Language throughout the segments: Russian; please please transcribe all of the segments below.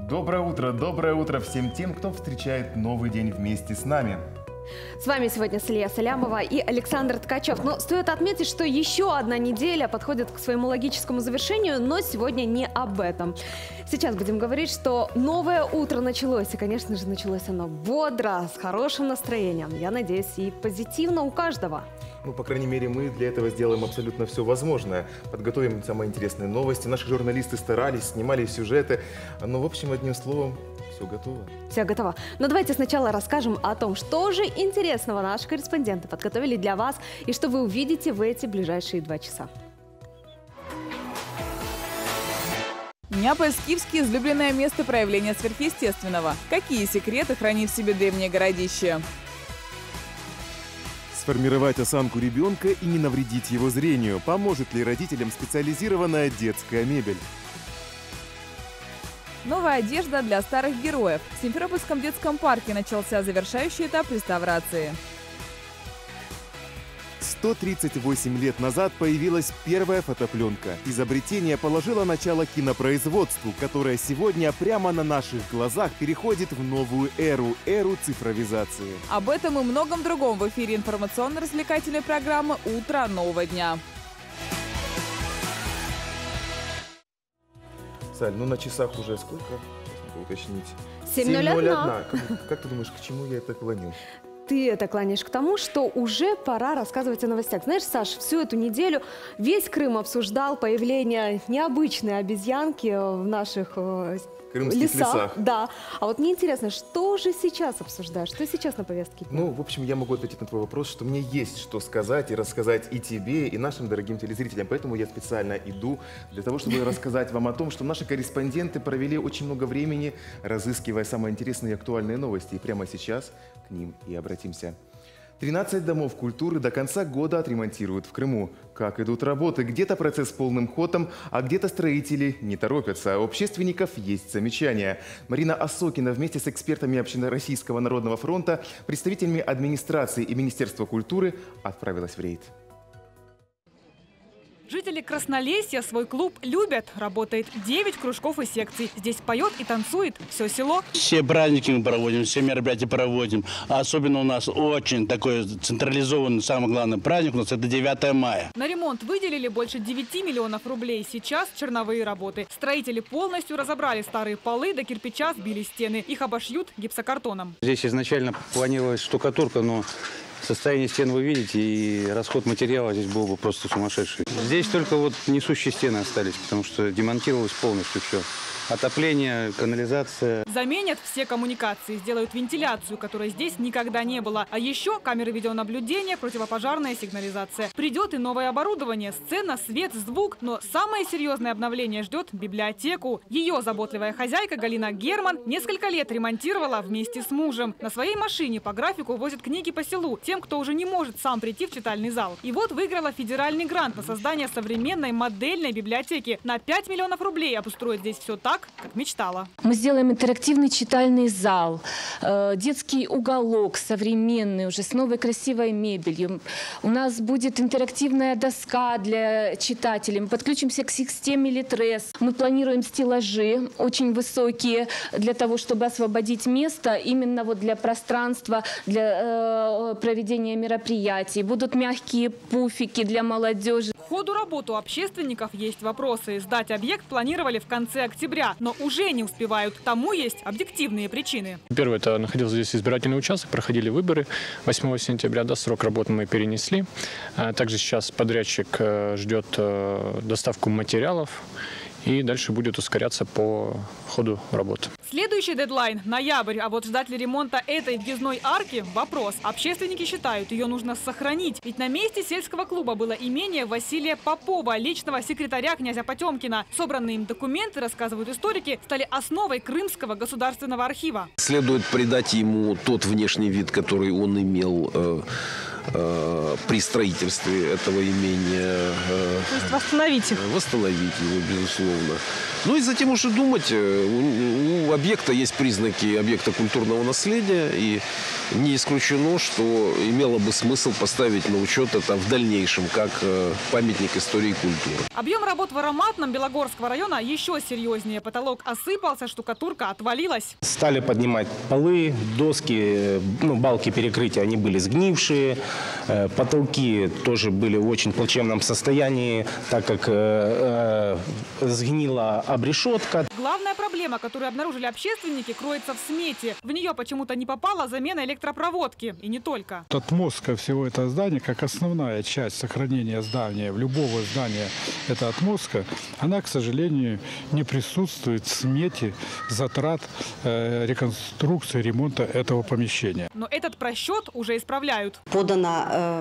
Доброе утро всем тем, кто встречает новый день вместе с нами. С вами сегодня Салия Салямова и Александр Ткачев. Но стоит отметить, что еще одна неделя подходит к своему логическому завершению, но сегодня не об этом. Сейчас будем говорить, что новое утро началось. И, конечно же, началось оно бодро, с хорошим настроением. Я надеюсь, и позитивно у каждого. Ну, по крайней мере, мы для этого сделаем абсолютно все возможное. Подготовим самые интересные новости. Наши журналисты старались, снимали сюжеты. Ну, в общем, одним словом, все готово. Все готово. Но давайте сначала расскажем о том, что же интересного наши корреспонденты подготовили для вас и что вы увидите в эти ближайшие 2 часа. Неаполь-Скифский – излюбленное место проявления сверхъестественного. Какие секреты хранит в себе древнее городище? Сформировать осанку ребенка и не навредить его зрению. Поможет ли родителям специализированная детская мебель? Новая одежда для старых героев. В Симферопольском детском парке начался завершающий этап реставрации. 138 лет назад появилась первая фотопленка. Изобретение положило начало кинопроизводству, которое сегодня прямо на наших глазах переходит в новую эру цифровизации. Об этом и многом другом в эфире информационно-развлекательной программы «Утро нового дня». Саль, ну на часах уже сколько? Надо уточнить. 7:01. Как ты думаешь, к чему я это клоню? Ты это клонишь к тому, что уже пора рассказывать о новостях. Знаешь, Саш, всю эту неделю весь Крым обсуждал появление необычной обезьянки в наших Крымских лесах. Да. А вот мне интересно, что же сейчас обсуждаешь? Что сейчас на повестке дня? Ну, в общем, я могу ответить на твой вопрос, что мне есть что сказать и рассказать и тебе, и нашим дорогим телезрителям. Поэтому я специально иду для того, чтобы рассказать вам о том, что наши корреспонденты провели очень много времени, разыскивая самые интересные и актуальные новости. И прямо сейчас к ним и обратимся. 13 домов культуры до конца года отремонтируют в Крыму. Как идут работы? Где-то процесс полным ходом, а где-то строители не торопятся. У общественников есть замечания. Марина Осокина вместе с экспертами Общероссийского народного фронта, представителями администрации и Министерства культуры отправилась в рейд. Жители Краснолесья свой клуб любят. Работает 9 кружков и секций. Здесь поет и танцует все село. Все праздники мы проводим, все мероприятия проводим. А особенно у нас очень такой централизованный, самый главный праздник у нас это 9 мая. На ремонт выделили больше 9 миллионов рублей. Сейчас черновые работы. Строители полностью разобрали старые полы, до кирпича сбили стены. Их обошьют гипсокартоном. Здесь изначально планировалась штукатурка, но состояние стен вы видите, и расход материала здесь был бы просто сумасшедший. Здесь только вот несущие стены остались, потому что демонтировалось полностью все. Отопление, канализация. Заменят все коммуникации, сделают вентиляцию, которой здесь никогда не было. А еще камеры видеонаблюдения, противопожарная сигнализация. Придет и новое оборудование, сцена, свет, звук. Но самое серьезное обновление ждет библиотеку. Ее заботливая хозяйка Галина Герман несколько лет ремонтировала вместе с мужем. На своей машине по графику возит книги по селу тем, кто уже не может сам прийти в читальный зал. И вот выиграла федеральный грант на создание современной модельной библиотеки. На 5 миллионов рублей обустроить здесь все так, как мечтала. Мы сделаем интерактивный читальный зал, детский уголок современный, уже с новой красивой мебелью. У нас будет интерактивная доска для читателей. Мы подключимся к системе Литрес. Мы планируем стеллажи очень высокие для того, чтобы освободить место именно вот для пространства, для проведения мероприятий. Будут мягкие пуфики для молодежи. К ходу работы у общественников есть вопросы. Сдать объект планировали в конце октября, но уже не успевают. Тому есть объективные причины. Первое, это находился здесь избирательный участок, проходили выборы 8 сентября, срок работы мы перенесли. Также сейчас подрядчик ждет доставку материалов. И дальше будет ускоряться по ходу работы. Следующий дедлайн – ноябрь. А вот ждать ли ремонта этой въездной арки – вопрос. Общественники считают, ее нужно сохранить. Ведь на месте сельского клуба было имение Василия Попова, личного секретаря князя Потемкина. Собранные им документы, рассказывают историки, стали основой Крымского государственного архива. Следует придать ему тот внешний вид, который он имел при строительстве этого имения. То есть восстановить их? Восстановить его, безусловно. Ну и затем уже думать. У объекта есть признаки объекта культурного наследия. И не исключено, что имело бы смысл поставить на учет это в дальнейшем, как памятник истории и культуры. Объем работ в Ароматном Белогорского района еще серьезнее. Потолок осыпался, штукатурка отвалилась. Стали поднимать полы, доски, балки перекрытия, они были сгнившие. Потолки тоже были в очень плачевном состоянии, так как сгнила обрешетка. Главная проблема, которую обнаружили общественники, кроется в смете. В нее почему-то не попала замена электропроводки. И не только. Отмостка всего этого здания, как основная часть сохранения здания, любого здания, эта отмостка, она, к сожалению, не присутствует в смете затрат реконструкции, ремонта этого помещения. Но этот просчет уже исправляют. Подана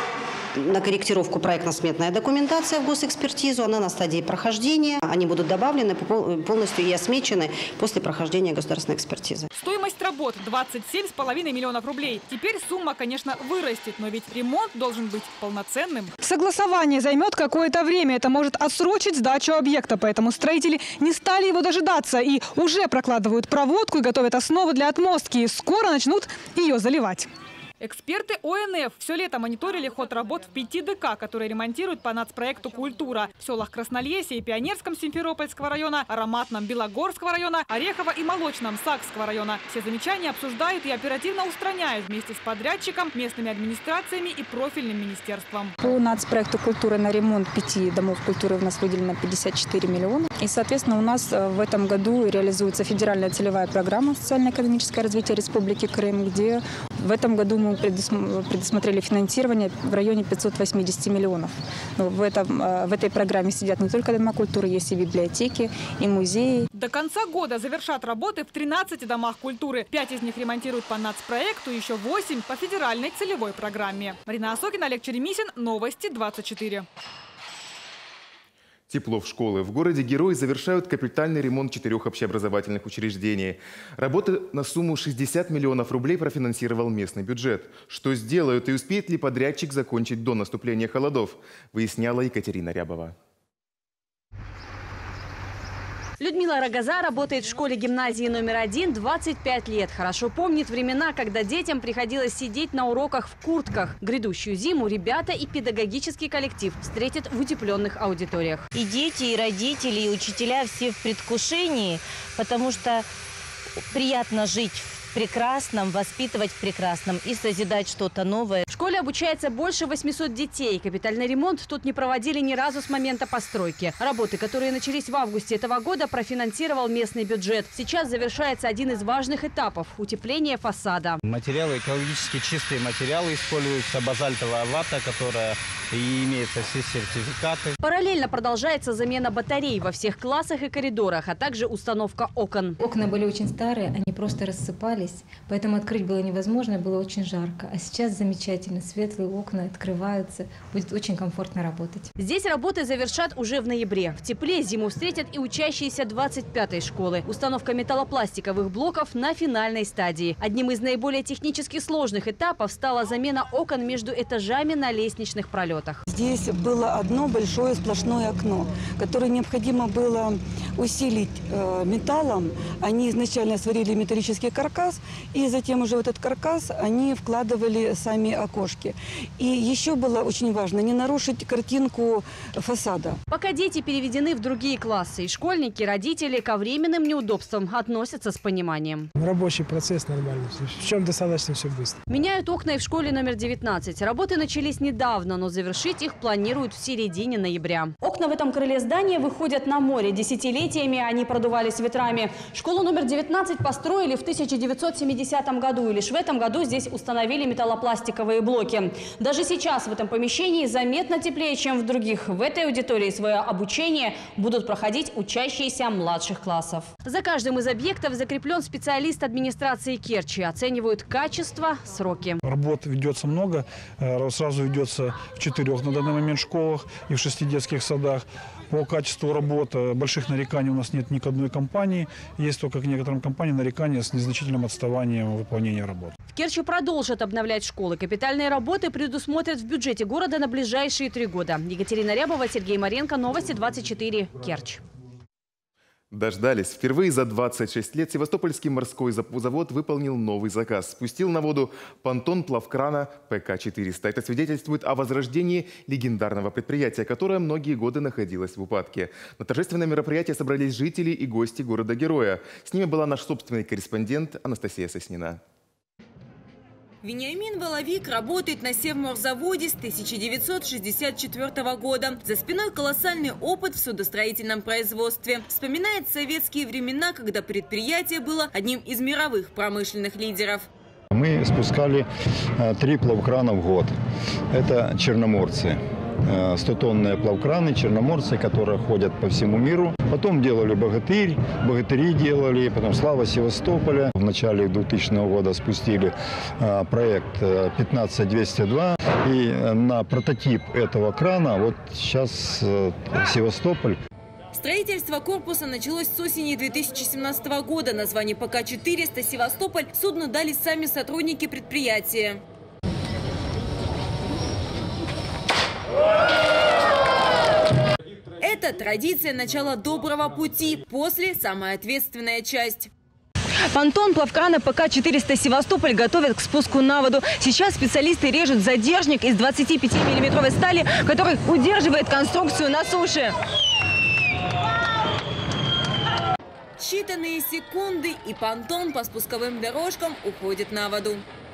на корректировку проектно-сметная документация в госэкспертизу. Она на стадии прохождения. Они будут добавлены полностью и осмечены после прохождения государственной экспертизы. Стоимость работ 27,5 миллионов рублей. Теперь сумма, конечно, вырастет, но ведь ремонт должен быть полноценным. Согласование займет какое-то время. Это может отсрочить сдачу объекта. Поэтому строители не стали его дожидаться и уже прокладывают проводку и готовят основу для отмостки. И скоро начнут ее заливать. Эксперты ОНФ все лето мониторили ход работ в 5 ДК, которые ремонтируют по нацпроекту «Культура». В селах Краснольесье и Пионерском Симферопольского района, Ароматном Белогорского района, Орехово и Молочном Сакского района. Все замечания обсуждают и оперативно устраняют вместе с подрядчиком, местными администрациями и профильным министерством. По нацпроекту «Культура» на ремонт 5 домов культуры у нас выделено 54 миллиона. И, соответственно, у нас в этом году реализуется федеральная целевая программа «Социально-экономическое развитие Республики Крым», где в этом году мы предусмотрели финансирование в районе 580 миллионов. Но в этой программе сидят не только дома культуры, есть и библиотеки, и музеи. До конца года завершат работы в 13 домах культуры. 5 из них ремонтируют по нацпроекту, еще 8 по федеральной целевой программе. Марина Осокина, Олег Черемисин, Новости 24. Тепло в школы. В городе Герой завершают капитальный ремонт 4 общеобразовательных учреждений. Работы на сумму 60 миллионов рублей профинансировал местный бюджет. Что сделают и успеет ли подрядчик закончить до наступления холодов, выясняла Екатерина Рябова. Людмила Рогоза работает в школе-гимназии номер 1 25 лет. Хорошо помнит времена, когда детям приходилось сидеть на уроках в куртках. Грядущую зиму ребята и педагогический коллектив встретят в утепленных аудиториях. И дети, и родители, и учителя все в предвкушении, потому что приятно жить в прекрасном, воспитывать в прекрасном и созидать что-то новое. В школе обучается больше 800 детей. Капитальный ремонт тут не проводили ни разу с момента постройки. Работы, которые начались в августе этого года, профинансировал местный бюджет. Сейчас завершается один из важных этапов – утепление фасада. Материалы, экологически чистые материалы используются, базальтовая вата, которая и имеются все сертификаты. Параллельно продолжается замена батарей во всех классах и коридорах, а также установка окон. Окна были очень старые, они просто рассыпались, поэтому открыть было невозможно, было очень жарко. А сейчас замечательно, светлые окна открываются, будет очень комфортно работать. Здесь работы завершат уже в ноябре. В тепле зиму встретят и учащиеся 25-й школы. Установка металлопластиковых блоков на финальной стадии. Одним из наиболее технически сложных этапов стала замена окон между этажами на лестничных пролетах. Здесь было одно большое сплошное окно, которое необходимо было усилить металлом. Они изначально сварили металлический каркас, и затем уже в этот каркас они вкладывали сами окошки. И еще было очень важно не нарушить картинку фасада. Пока дети переведены в другие классы, и школьники, родители ко временным неудобствам относятся с пониманием. Рабочий процесс нормальный, причем достаточно все быстро. Меняют окна и в школе номер 19. Работы начались недавно, но завершить их планируют в середине ноября. Окна в этом крыле здания выходят на море. Десятилетиями они продувались ветрами. Школу номер 19 построили в 1970 году. И лишь в этом году здесь установили металлопластиковые блоки. Даже сейчас в этом помещении заметно теплее, чем в других. В этой аудитории свое обучение будут проходить учащиеся младших классов. За каждым из объектов закреплен специалист администрации Керчи. Оценивают качество, сроки. Работ ведется много. Сразу ведется в 4 на данный момент школах и в 6 детских садах. по качеству работы. Больших нареканий у нас нет ни к одной компании. Есть только к некоторым компаниям нарекания с незначительным отставанием выполнения работ. В Керчи продолжат обновлять школы. Капитальные работы предусмотрят в бюджете города на ближайшие 3 года. Екатерина Рябова, Сергей Маренко, Новости 24, Керчь. Дождались. Впервые за 26 лет Севастопольский морской завод выполнил новый заказ. Спустил на воду понтон плавкрана ПК-400. Это свидетельствует о возрождении легендарного предприятия, которое многие годы находилось в упадке. На торжественное мероприятие собрались жители и гости города-героя. С ними была наш собственный корреспондент Анастасия Соснина. Вениамин Воловик работает на Севморзаводе с 1964 года. За спиной колоссальный опыт в судостроительном производстве. Вспоминает советские времена, когда предприятие было одним из мировых промышленных лидеров. Мы спускали 3 плавкрана в год. Это черноморцы. 100-тонные плавкраны, черноморцы, которые ходят по всему миру. Потом делали богатыри делали, потом Слава Севастополя. В начале 2000 года спустили проект 15202. И на прототип этого крана вот сейчас Севастополь. Строительство корпуса началось с осени 2017 года. Название ПК-400 «Севастополь» судну дали сами сотрудники предприятия. Это традиция начала доброго пути. После – самая ответственная часть. Понтон плавкрана ПК-400 «Севастополь» готовят к спуску на воду. Сейчас специалисты режут задержник из 25-миллиметровой стали, который удерживает конструкцию на суше. Считанные секунды, и понтон по спусковым дорожкам уходит на воду.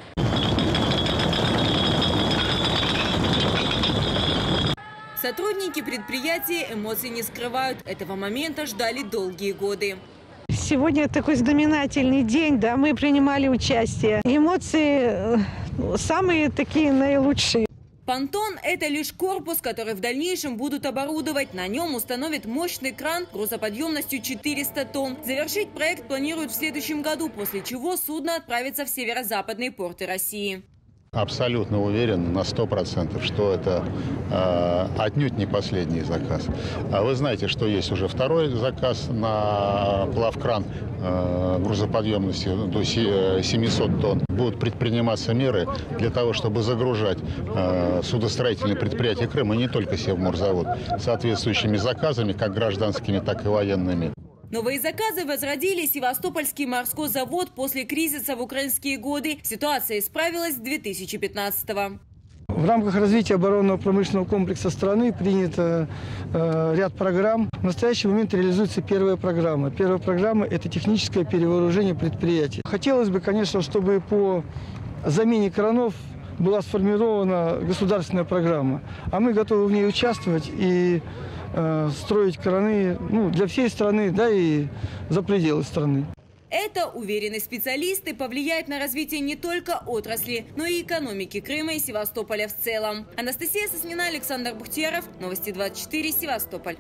Сотрудники предприятия эмоций не скрывают. Этого момента ждали долгие годы. Сегодня такой знаменательный день, да, мы принимали участие. Эмоции самые такие наилучшие. Понтон – это лишь корпус, который в дальнейшем будут оборудовать. На нем установят мощный кран грузоподъемностью 400 тонн. Завершить проект планируют в следующем году, после чего судно отправится в северо-западные порты России. Абсолютно уверен на 100%, что это отнюдь не последний заказ. Вы знаете, что есть уже второй заказ на плавкран грузоподъемностью до 700 тонн. Будут предприниматься меры для того, чтобы загружать судостроительные предприятия Крыма, и не только Севморзавод, соответствующими заказами, как гражданскими, так и военными. Новые заказы возродили Севастопольский морской завод после кризиса в украинские годы. Ситуация исправилась с 2015-го. В рамках развития оборонного промышленного комплекса страны принято ряд программ. В настоящий момент реализуется первая программа. Первая программа – это техническое перевооружение предприятий. Хотелось бы, конечно, чтобы по замене кранов была сформирована государственная программа. А мы готовы в ней участвовать и строить краны для всей страны, да и за пределы страны. Это, уверены специалисты, повлияет на развитие не только отрасли, но и экономики Крыма и Севастополя в целом. Анастасия Соснина, Александр Бухтияров, Новости 24, Севастополь.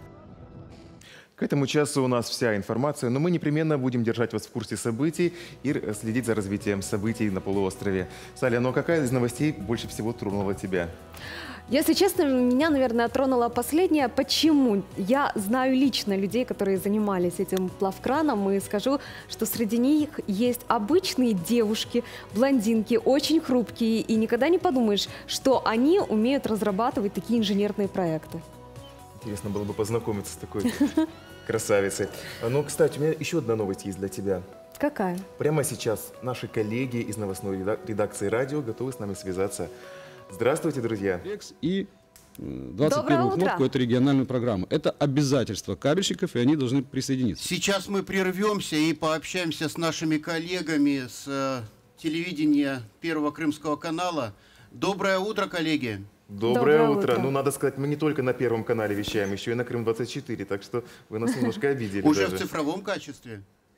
К этому часу у нас вся информация, но мы непременно будем держать вас в курсе событий и следить за развитием событий на полуострове. Саля, ну какая из новостей больше всего тронула тебя? Если честно, меня, наверное, тронуло последнее. Почему? Я знаю лично людей, которые занимались этим плавкраном, и скажу, что среди них есть обычные девушки, блондинки, очень хрупкие, и никогда не подумаешь, что они умеют разрабатывать такие инженерные проекты. Интересно было бы познакомиться с такой красавицей. Ну, кстати, у меня еще одна новость есть для тебя. Какая? Прямо сейчас наши коллеги из новостной редакции радио готовы с нами связаться. Здравствуйте, друзья. И 21-ю кнопку – это региональную программу. Это обязательство кабельщиков, и они должны присоединиться. Сейчас мы прервемся и пообщаемся с нашими коллегами с телевидения Первого Крымского канала. Доброе утро, коллеги. Доброе утро. Ну, надо сказать, мы не только на Первом канале вещаем, еще и на Крым-24, так что вы нас немножко обидели. Уже в цифровом качестве.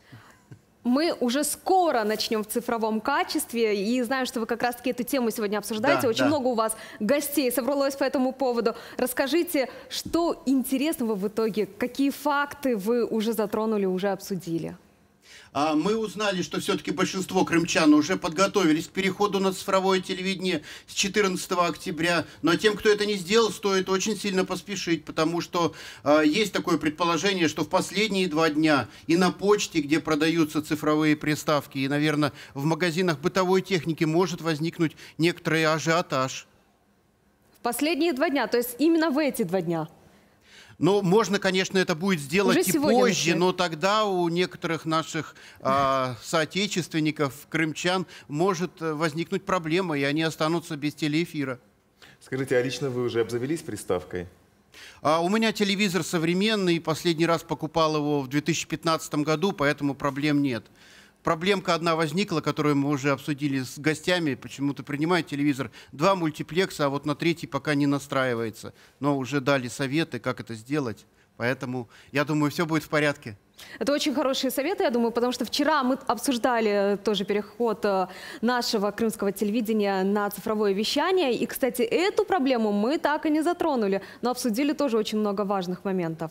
Мы уже скоро начнем в цифровом качестве, и знаю, что вы как раз-таки эту тему сегодня обсуждаете. Да, Очень много у вас гостей собралось по этому поводу. Расскажите, что интересного в итоге, какие факты вы уже затронули, уже обсудили? Мы узнали, что все-таки большинство крымчан уже подготовились к переходу на цифровое телевидение с 14 октября. Но тем, кто это не сделал, стоит очень сильно поспешить, потому что есть такое предположение, что в последние 2 дня и на почте, где продаются цифровые приставки, и, наверное, в магазинах бытовой техники может возникнуть некоторый ажиотаж. В последние 2 дня, то есть именно в эти 2 дня? Ну, можно, конечно, это будет сделать и позже, но тогда у некоторых наших соотечественников, крымчан, может возникнуть проблема, и они останутся без телеэфира. Скажите, а лично вы уже обзавелись приставкой? У меня телевизор современный, последний раз покупал его в 2015 году, поэтому проблем нет. Проблемка одна возникла, которую мы уже обсудили с гостями. Почему-то принимает телевизор 2 мультиплекса, а вот на 3-й пока не настраивается. Но уже дали советы, как это сделать. Поэтому, я думаю, все будет в порядке. Это очень хорошие советы, я думаю, потому что вчера мы обсуждали тоже переход нашего крымского телевидения на цифровое вещание. И, кстати, эту проблему мы так и не затронули, но обсудили тоже очень много важных моментов.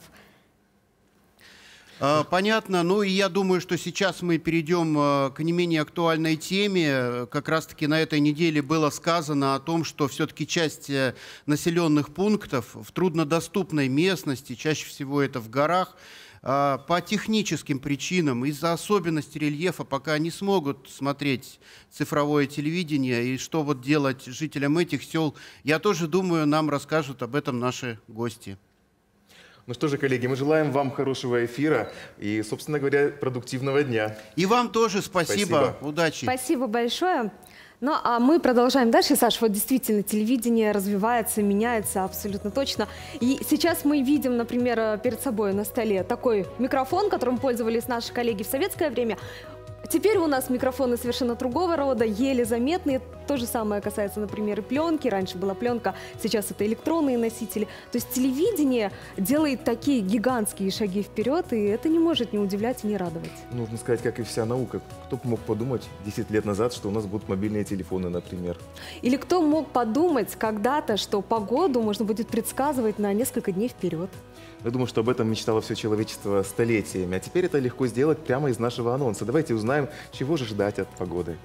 Понятно. Ну и я думаю, что сейчас мы перейдем к не менее актуальной теме. Как раз-таки на этой неделе было сказано о том, что все-таки часть населенных пунктов в труднодоступной местности, чаще всего это в горах, по техническим причинам, из-за особенностей рельефа пока не смогут смотреть цифровое телевидение. И что вот делать жителям этих сел, я тоже думаю, нам расскажут об этом наши гости. Ну что же, коллеги, мы желаем вам хорошего эфира и, собственно говоря, продуктивного дня. И вам тоже спасибо. Удачи. Спасибо большое. Ну, а мы продолжаем дальше. Саш, вот действительно, телевидение развивается, меняется абсолютно точно. И сейчас мы видим, например, перед собой на столе такой микрофон, которым пользовались наши коллеги в советское время. Теперь у нас микрофоны совершенно другого рода, еле заметные. То же самое касается, например, и пленки. Раньше была пленка, сейчас это электронные носители. То есть телевидение делает такие гигантские шаги вперед, и это не может не удивлять и не радовать. Нужно сказать, как и вся наука. Кто мог подумать 10 лет назад, что у нас будут мобильные телефоны, например? Или кто мог подумать когда-то, что погоду можно будет предсказывать на несколько дней вперед? Я думаю, что об этом мечтало все человечество столетиями. А теперь это легко сделать прямо из нашего анонса. Давайте узнаем, чего же ждать от погоды.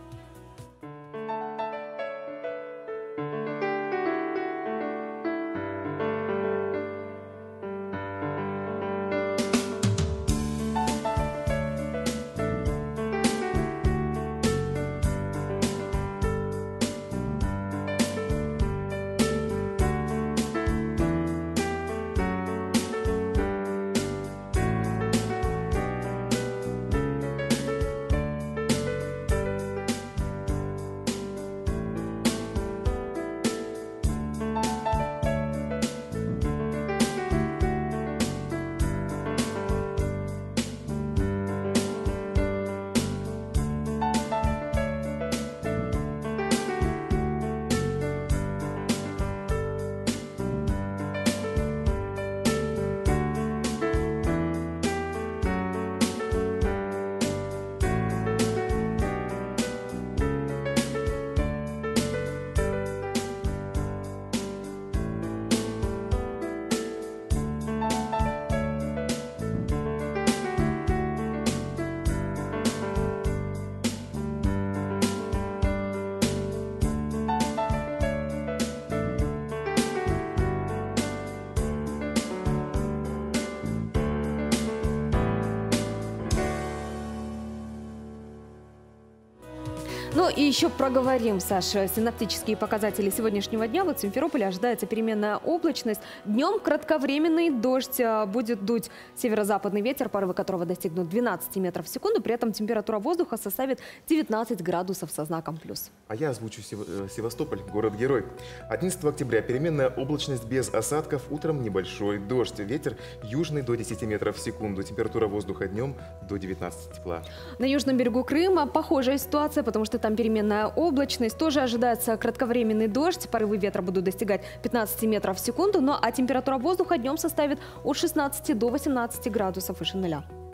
Ну и еще проговорим, Саша, синоптические показатели сегодняшнего дня. Вот в Симферополе ожидается переменная облачность. Днем кратковременный дождь, будет дуть северо-западный ветер, порывы которого достигнут 12 метров в секунду. При этом температура воздуха составит 19 градусов со знаком плюс. А я озвучу Севастополь, город-герой. 11 октября переменная облачность без осадков, утром небольшой дождь. Ветер южный до 10 метров в секунду. Температура воздуха днем до 19 тепла. На южном берегу Крыма похожая ситуация, потому что там переменная облачность. Тоже ожидается кратковременный дождь. Порывы ветра будут достигать 15 метров в секунду. Ну а температура воздуха днем составит от 16 до 18 градусов выше нуля.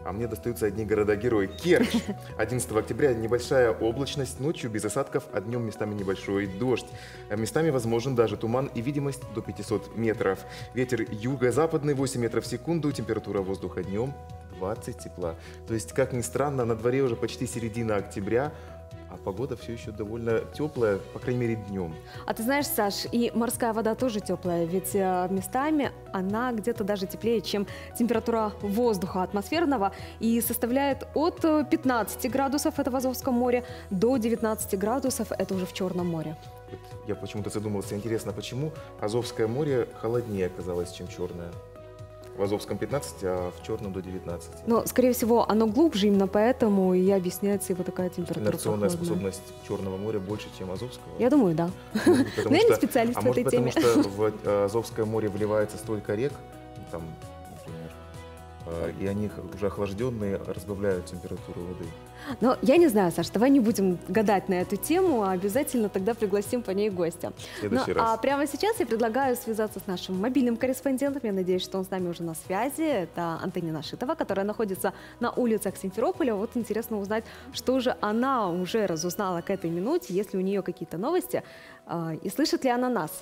А мне достаются одни города-герои. Керчь. 11 октября небольшая облачность, ночью без осадков, а днем местами небольшой дождь. Местами возможен даже туман и видимость до 500 метров. Ветер юго-западный 8 метров в секунду, температура воздуха днем 20 тепла. То есть, как ни странно, на дворе уже почти середина октября, а погода все еще довольно теплая, по крайней мере, днем. А ты знаешь, Саш, и морская вода тоже теплая, ведь местами она где-то даже теплее, чем температура воздуха атмосферного, и составляет от 15 градусов, это в Азовском море, до 19 градусов, это уже в Черном море. Вот я почему-то задумался, интересно, почему Азовское море холоднее оказалось, чем Черное? В Азовском 15, а в Черном до 19. Но, скорее всего, оно глубже, именно поэтому и объясняется его такая температура. Инерционная способность Черного моря больше, чем Азовского? Я думаю, да. Но я не специалист в этой теме. Потому что в Азовское море вливается столько рек, там, например, и они уже охлажденные разбавляют температуру воды. Но я не знаю, Саш, давай не будем гадать на эту тему, а обязательно тогда пригласим по ней гостя. А прямо сейчас я предлагаю связаться с нашим мобильным корреспондентом. Я надеюсь, что он с нами уже на связи. Это Антонина Шитова, которая находится на улицах Симферополя. Вот интересно узнать, что же она уже разузнала к этой минуте, есть ли у нее какие-то новости, и слышит ли она нас.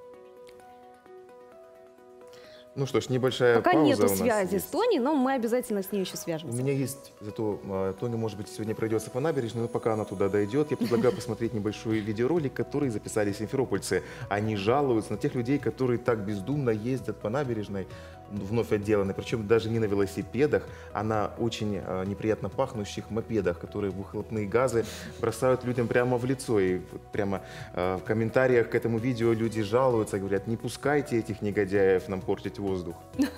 Ну что ж, небольшая Пока пауза нету у нас связи есть. с Тони, но мы обязательно с ней еще свяжемся. У меня есть, зато Тоня, может быть, сегодня пройдется по набережной, но пока она туда дойдет, я предлагаю посмотреть небольшой видеоролик, который записали симферопольцы. Они жалуются на тех людей, которые так бездумно ездят по набережной, вновь отделанной, причем даже не на велосипедах, а на очень неприятно пахнущих мопедах, которые выхлопные газы бросают людям прямо в лицо. И прямо в комментариях к этому видео люди жалуются, говорят, не пускайте этих негодяев нам портить воздух.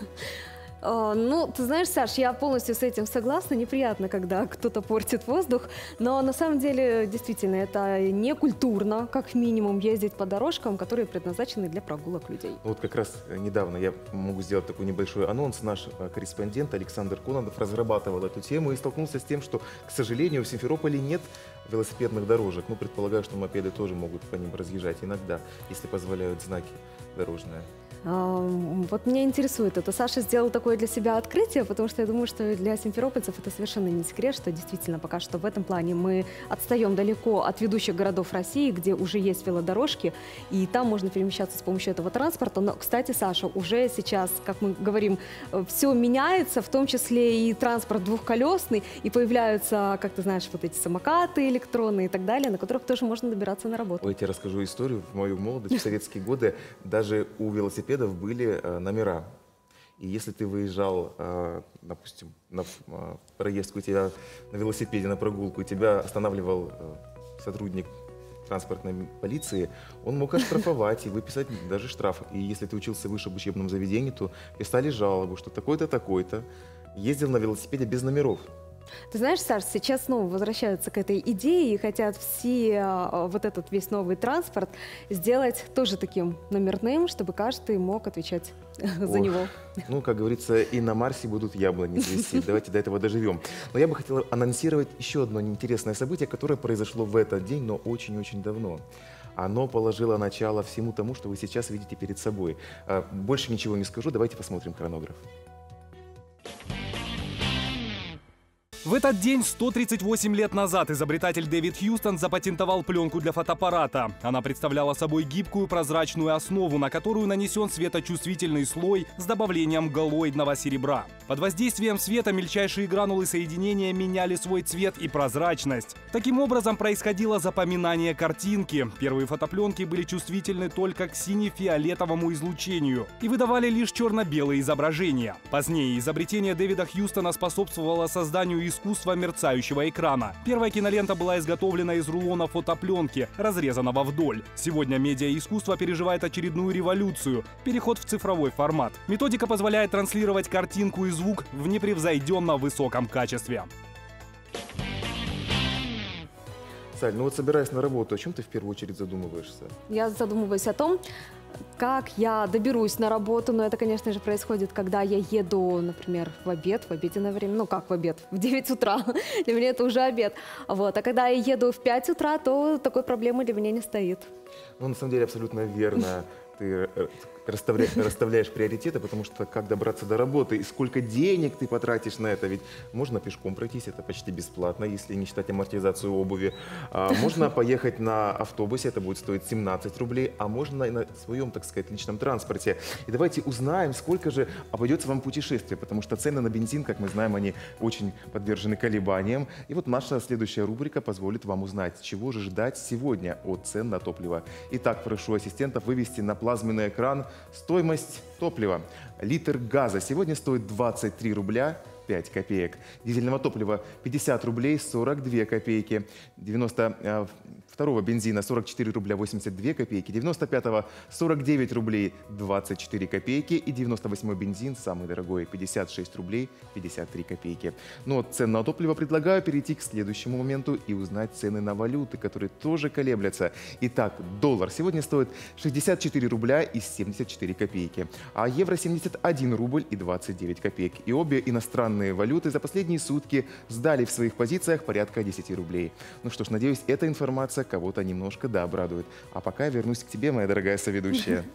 Ну, ты знаешь, Саш, я полностью с этим согласна. Неприятно, когда кто-то портит воздух. Но на самом деле, действительно, это не культурно, как минимум, ездить по дорожкам, которые предназначены для прогулок людей. Вот как раз недавно я могу сделать такой небольшой анонс. Наш корреспондент Александр Кононов разрабатывал эту тему и столкнулся с тем, что, к сожалению, в Симферополе нет велосипедных дорожек. Ну, предполагаю, что мопеды тоже могут по ним разъезжать иногда, если позволяют знаки дорожные. Вот меня интересует это. Саша сделал такое для себя открытие, потому что я думаю, что для симферопольцев это совершенно не секрет, что действительно пока что в этом плане мы отстаем далеко от ведущих городов России, где уже есть велодорожки, и там можно перемещаться с помощью этого транспорта. Но, кстати, Саша, уже сейчас, как мы говорим, все меняется, в том числе и транспорт двухколесный, и появляются, как ты знаешь, вот эти самокаты электронные и так далее, на которых тоже можно добираться на работу. Ой, я тебе расскажу историю. В мою молодость, в советские годы, даже у велосипедов были номера. И если ты выезжал, допустим, на проездку, тебя на велосипеде, на прогулку, и тебя останавливал сотрудник транспортной полиции, он мог оштрафовать и выписать даже штраф. И если ты учился в высшем учебном заведении, то писали жалобу, что такой-то, такой-то ездил на велосипеде без номеров. Ты знаешь, Саш, сейчас снова возвращаются к этой идее и хотят все вот этот весь новый транспорт сделать тоже таким номерным, чтобы каждый мог отвечать за него. Ну, как говорится, и на Марсе будут яблони цвести. Давайте до этого доживем. Но я бы хотел анонсировать еще одно интересное событие, которое произошло в этот день, но очень-очень давно. Оно положило начало всему тому, что вы сейчас видите перед собой. Больше ничего не скажу, давайте посмотрим хронограф. В этот день 138 лет назад изобретатель Дэвид Хьюстон запатентовал пленку для фотоаппарата. Она представляла собой гибкую прозрачную основу, на которую нанесен светочувствительный слой с добавлением галлоидного серебра. Под воздействием света мельчайшие гранулы соединения меняли свой цвет и прозрачность. Таким образом происходило запоминание картинки. Первые фотопленки были чувствительны только к сине-фиолетовому излучению и выдавали лишь черно-белые изображения. Позднее изобретение Дэвида Хьюстона способствовало созданию искусства мерцающего экрана. Первая кинолента была изготовлена из рулона фотопленки, разрезанного вдоль. Сегодня медиаискусство переживает очередную революцию – переход в цифровой формат. Методика позволяет транслировать картинку и звук в непревзойденно высоком качестве. Саль, ну вот собираясь на работу, о чем ты в первую очередь задумываешься? Я задумываюсь о том, как я доберусь на работу, но это, конечно же, происходит, когда я еду, например, в обеденное время, ну как в обед, в 9 утра, для меня это уже обед, вот, а когда я еду в 5 утра, то такой проблемы для меня не стоит. Ну, на самом деле, абсолютно верно. ты расставляешь приоритеты, потому что как добраться до работы и сколько денег ты потратишь на это, ведь можно пешком пройтись, это почти бесплатно, если не считать амортизацию обуви. Можно поехать на автобусе, это будет стоить 17 рублей, а можно и на своем, так сказать, личном транспорте. И давайте узнаем, сколько же обойдется вам путешествие, потому что цены на бензин, как мы знаем, они очень подвержены колебаниям. И вот наша следующая рубрика позволит вам узнать, чего же ждать сегодня от цен на топливо. Итак, прошу ассистентов вывести на плазменный экран стоимость топлива. Литр газа сегодня стоит 23 рубля 5 копеек. Дизельного топлива 50 рублей 42 копейки. 92-го бензина 44 рубля 82 копейки. 95-го 49 рублей 24 копейки. И 98-й бензин, самый дорогой, 56 рублей 53 копейки. Но от цен на топливо предлагаю перейти к следующему моменту и узнать цены на валюты, которые тоже колеблятся. Итак, доллар сегодня стоит 64 рубля и 74 копейки. А евро 71 рубль и 29 копеек. И обе иностранные валюты за последние сутки сдали в своих позициях порядка 10 рублей. Ну что ж, надеюсь, эта информация кого-то немножко обрадует. А пока я вернусь к тебе, моя дорогая соведущая.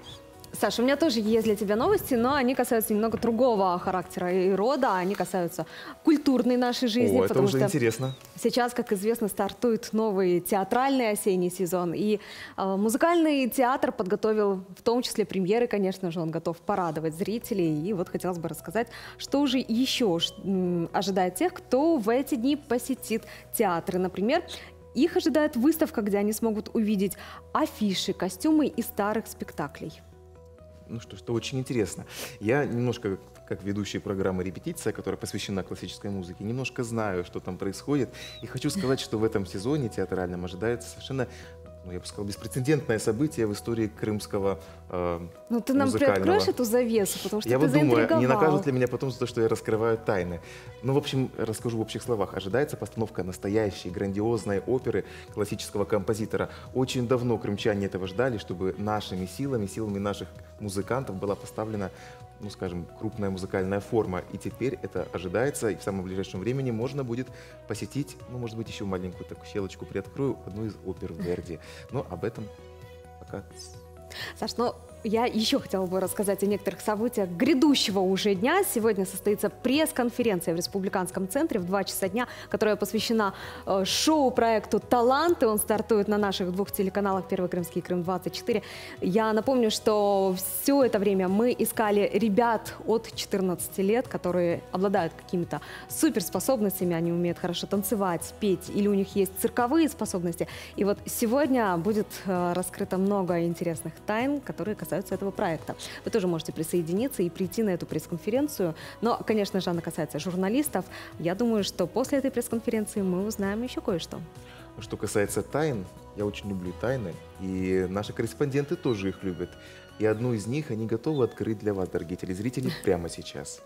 Саша, у меня тоже есть для тебя новости, но они касаются немного другого характера и рода. Они касаются культурной нашей жизни. О, это уже интересно. Сейчас, как известно, стартует новый театральный осенний сезон. И музыкальный театр подготовил в том числе премьеры, конечно же, он готов порадовать зрителей. И вот хотелось бы рассказать, что уже еще ожидает тех, кто в эти дни посетит театры. Например, их ожидает выставка, где они смогут увидеть афиши, костюмы из старых спектаклей. Ну что ж, это очень интересно. Я немножко, как ведущий программы «Репетиция», которая посвящена классической музыке, немножко знаю, что там происходит. И хочу сказать, что в этом сезоне театральном ожидается совершенно, ну, я бы сказал, беспрецедентное событие в истории крымского Ну ты нам приоткроешь эту завесу, потому что я ты заинтриговал. Думаю, не накажут ли меня потом за то, что я раскрываю тайны. Ну, в общем, расскажу в общих словах. Ожидается постановка настоящей, грандиозной оперы классического композитора. Очень давно крымчане этого ждали, чтобы нашими силами, силами наших музыкантов была поставлена, ну, скажем, крупная музыкальная форма. И теперь это ожидается, и в самом ближайшем времени можно будет посетить, ну, может быть, еще маленькую такую щелочку приоткрою, одну из опер Верди. Но об этом пока... Саш, ну я еще хотела бы рассказать о некоторых событиях грядущего уже дня. Сегодня состоится пресс-конференция в Республиканском центре в 2 часа дня, которая посвящена шоу-проекту «Таланты». Он стартует на наших 2 телеканалах «Первый Крымский» и «Крым-24». Я напомню, что все это время мы искали ребят от 14 лет, которые обладают какими-то суперспособностями. Они умеют хорошо танцевать, петь, или у них есть цирковые способности. И вот сегодня будет раскрыто много интересных тайн, которые касаются этого проекта. Вы тоже можете присоединиться и прийти на эту пресс-конференцию. Но, конечно же, она касается журналистов. Я думаю, что после этой пресс-конференции мы узнаем еще кое-что. Что касается тайн, я очень люблю тайны, и наши корреспонденты тоже их любят. И одну из них они готовы открыть для вас, дорогие телезрители, прямо сейчас.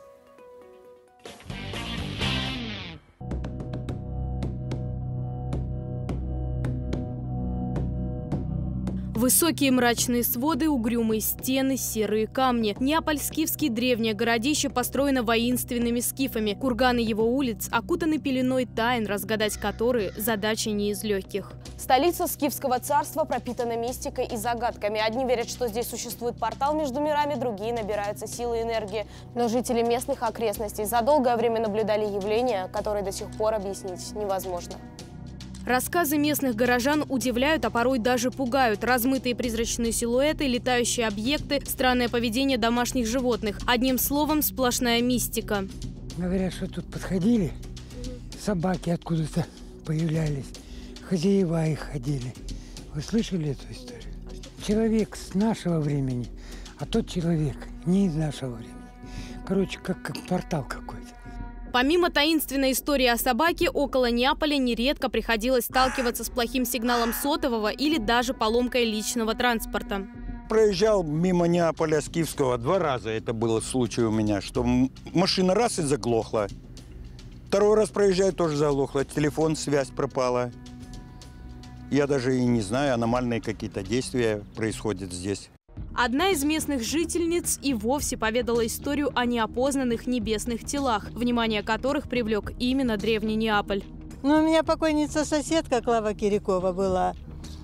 Высокие мрачные своды, угрюмые стены, серые камни. Неаполь-Скифский древнее городище построено воинственными скифами. Курганы его улиц окутаны пеленой тайн, разгадать которые задача не из легких. Столица скифского царства пропитана мистикой и загадками. Одни верят, что здесь существует портал между мирами, другие набираются силы и энергии. Но жители местных окрестностей за долгое время наблюдали явления, которые до сих пор объяснить невозможно. Рассказы местных горожан удивляют, а порой даже пугают. Размытые призрачные силуэты, летающие объекты, странное поведение домашних животных. Одним словом, сплошная мистика. Говорят, что тут подходили, собаки откуда-то появлялись, хозяева их ходили. Вы слышали эту историю? Человек с нашего времени, а тот человек не из нашего времени. Короче, как портал какой-то. Помимо таинственной истории о собаке, около Неаполя нередко приходилось сталкиваться с плохим сигналом сотового или даже поломкой личного транспорта. Проезжал мимо Неаполя Скифского 2 раза, это был случай у меня, что машина раз и заглохла. 2-й раз проезжаю, тоже заглохла, телефон, связь пропала. Я даже и не знаю, аномальные какие-то действия происходят здесь. Одна из местных жительниц и вовсе поведала историю о неопознанных небесных телах, внимание которых привлек именно древний Неаполь. Ну, у меня покойница-соседка Клава Кирякова была.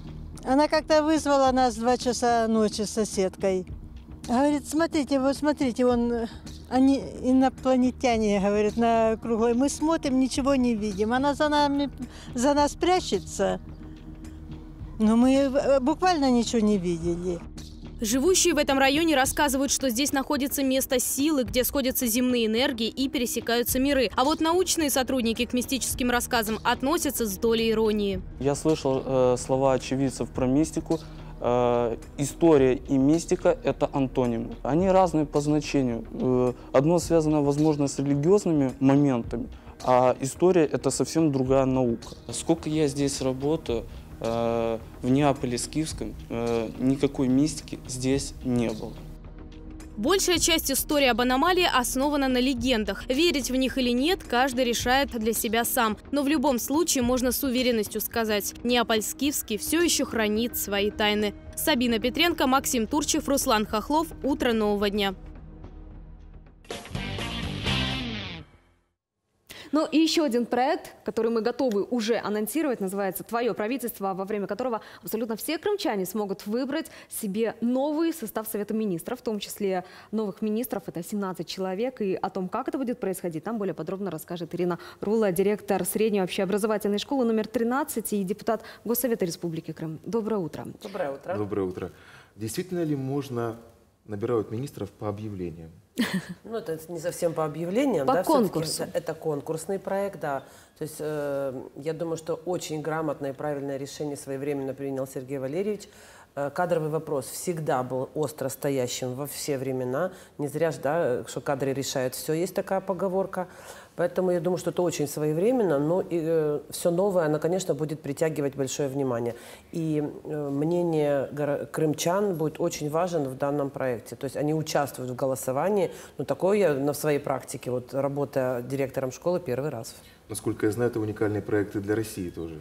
Она как-то вызвала нас в 2 часа ночи с соседкой. Говорит, смотрите, вот смотрите, они инопланетяне, говорит, на круглой. Мы смотрим, ничего не видим. Она за нас прячется. Но мы буквально ничего не видели. Живущие в этом районе рассказывают, что здесь находится место силы, где сходятся земные энергии и пересекаются миры. А вот научные сотрудники к мистическим рассказам относятся с долей иронии. Я слышал слова очевидцев про мистику. История и мистика – это антонимы. Они разные по значению. Одно связано, возможно, с религиозными моментами, а история – это совсем другая наука. Сколько я здесь работаю, в Неаполе Скифском никакой мистики здесь не было. Большая часть истории об аномалии основана на легендах. Верить в них или нет, каждый решает для себя сам. Но в любом случае можно с уверенностью сказать, Неаполь Скифский все еще хранит свои тайны. Сабина Петренко, Максим Турчев, Руслан Хохлов. Утро нового дня. Ну и еще один проект, который мы готовы уже анонсировать, называется «Твое правительство», во время которого абсолютно все крымчане смогут выбрать себе новый состав Совета министров, в том числе новых министров, это 17 человек. И о том, как это будет происходить, нам более подробно расскажет Ирина Рула, директор средней общеобразовательной школы номер 13 и депутат Госсовета Республики Крым. Доброе утро. Доброе утро. Доброе утро. Действительно ли можно набирать министров по объявлениям? Ну, это не совсем по объявлениям. По конкурсу. Это конкурсный проект, да. То есть я думаю, что очень грамотное и правильное решение своевременно принял Сергей Валерьевич. Кадровый вопрос всегда был остро стоящим во все времена. Не зря же, да, что кадры решают все. Есть такая поговорка. Поэтому я думаю, что это очень своевременно, но и, все новое, оно, конечно, будет притягивать большое внимание. И мнение крымчан будет очень важен в данном проекте. То есть они участвуют в голосовании. Но такое я на своей практике, вот работая директором школы, первый раз. Насколько я знаю, это уникальные проекты для России тоже.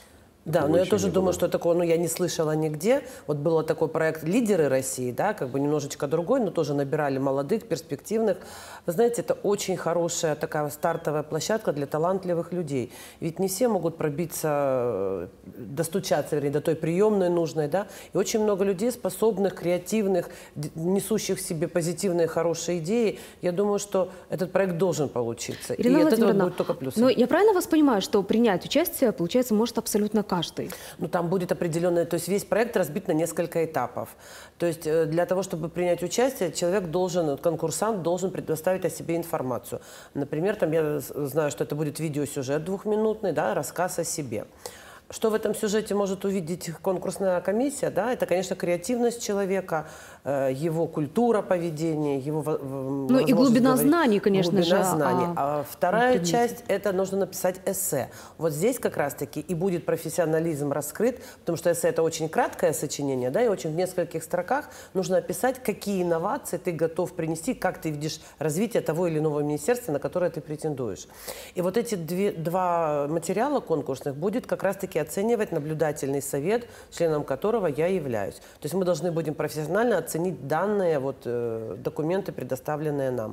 Да, но я тоже думаю, что такое, ну, я не слышала нигде. Вот был такой проект «Лидеры России», да, как бы немножечко другой, но тоже набирали молодых, перспективных. Вы знаете, это очень хорошая такая стартовая площадка для талантливых людей. Ведь не все могут пробиться, достучаться, вернее, до той приемной нужной, да. И очень много людей способных, креативных, несущих в себе позитивные, хорошие идеи. Я думаю, что этот проект должен получиться. Ирина и от этого Владимировна, будет только плюсы. но я правильно вас понимаю, что принять участие, получается, может абсолютно каждый? Ну, там будет определенное, то есть весь проект разбит на несколько этапов. То есть для того, чтобы принять участие, человек должен, конкурсант должен предоставить о себе информацию. Например, там я знаю, что это будет видеосюжет 2-минутный, да, рассказ о себе. Что в этом сюжете может увидеть конкурсная комиссия? Да? Это, конечно, креативность человека, его культура поведения, его ну и глубина знаний, конечно глубина же. Знаний. А вторая часть – это нужно написать эссе. Вот здесь как раз-таки и будет профессионализм раскрыт, потому что эссе – это очень краткое сочинение, да, и очень в нескольких строках нужно описать, какие инновации ты готов принести, как ты видишь развитие того или иного министерства, на которое ты претендуешь. И вот эти два материала конкурсных будет как раз-таки оценивать наблюдательный совет, членом которого я являюсь. То есть мы должны будем профессионально оценить данные документы, предоставленные нам.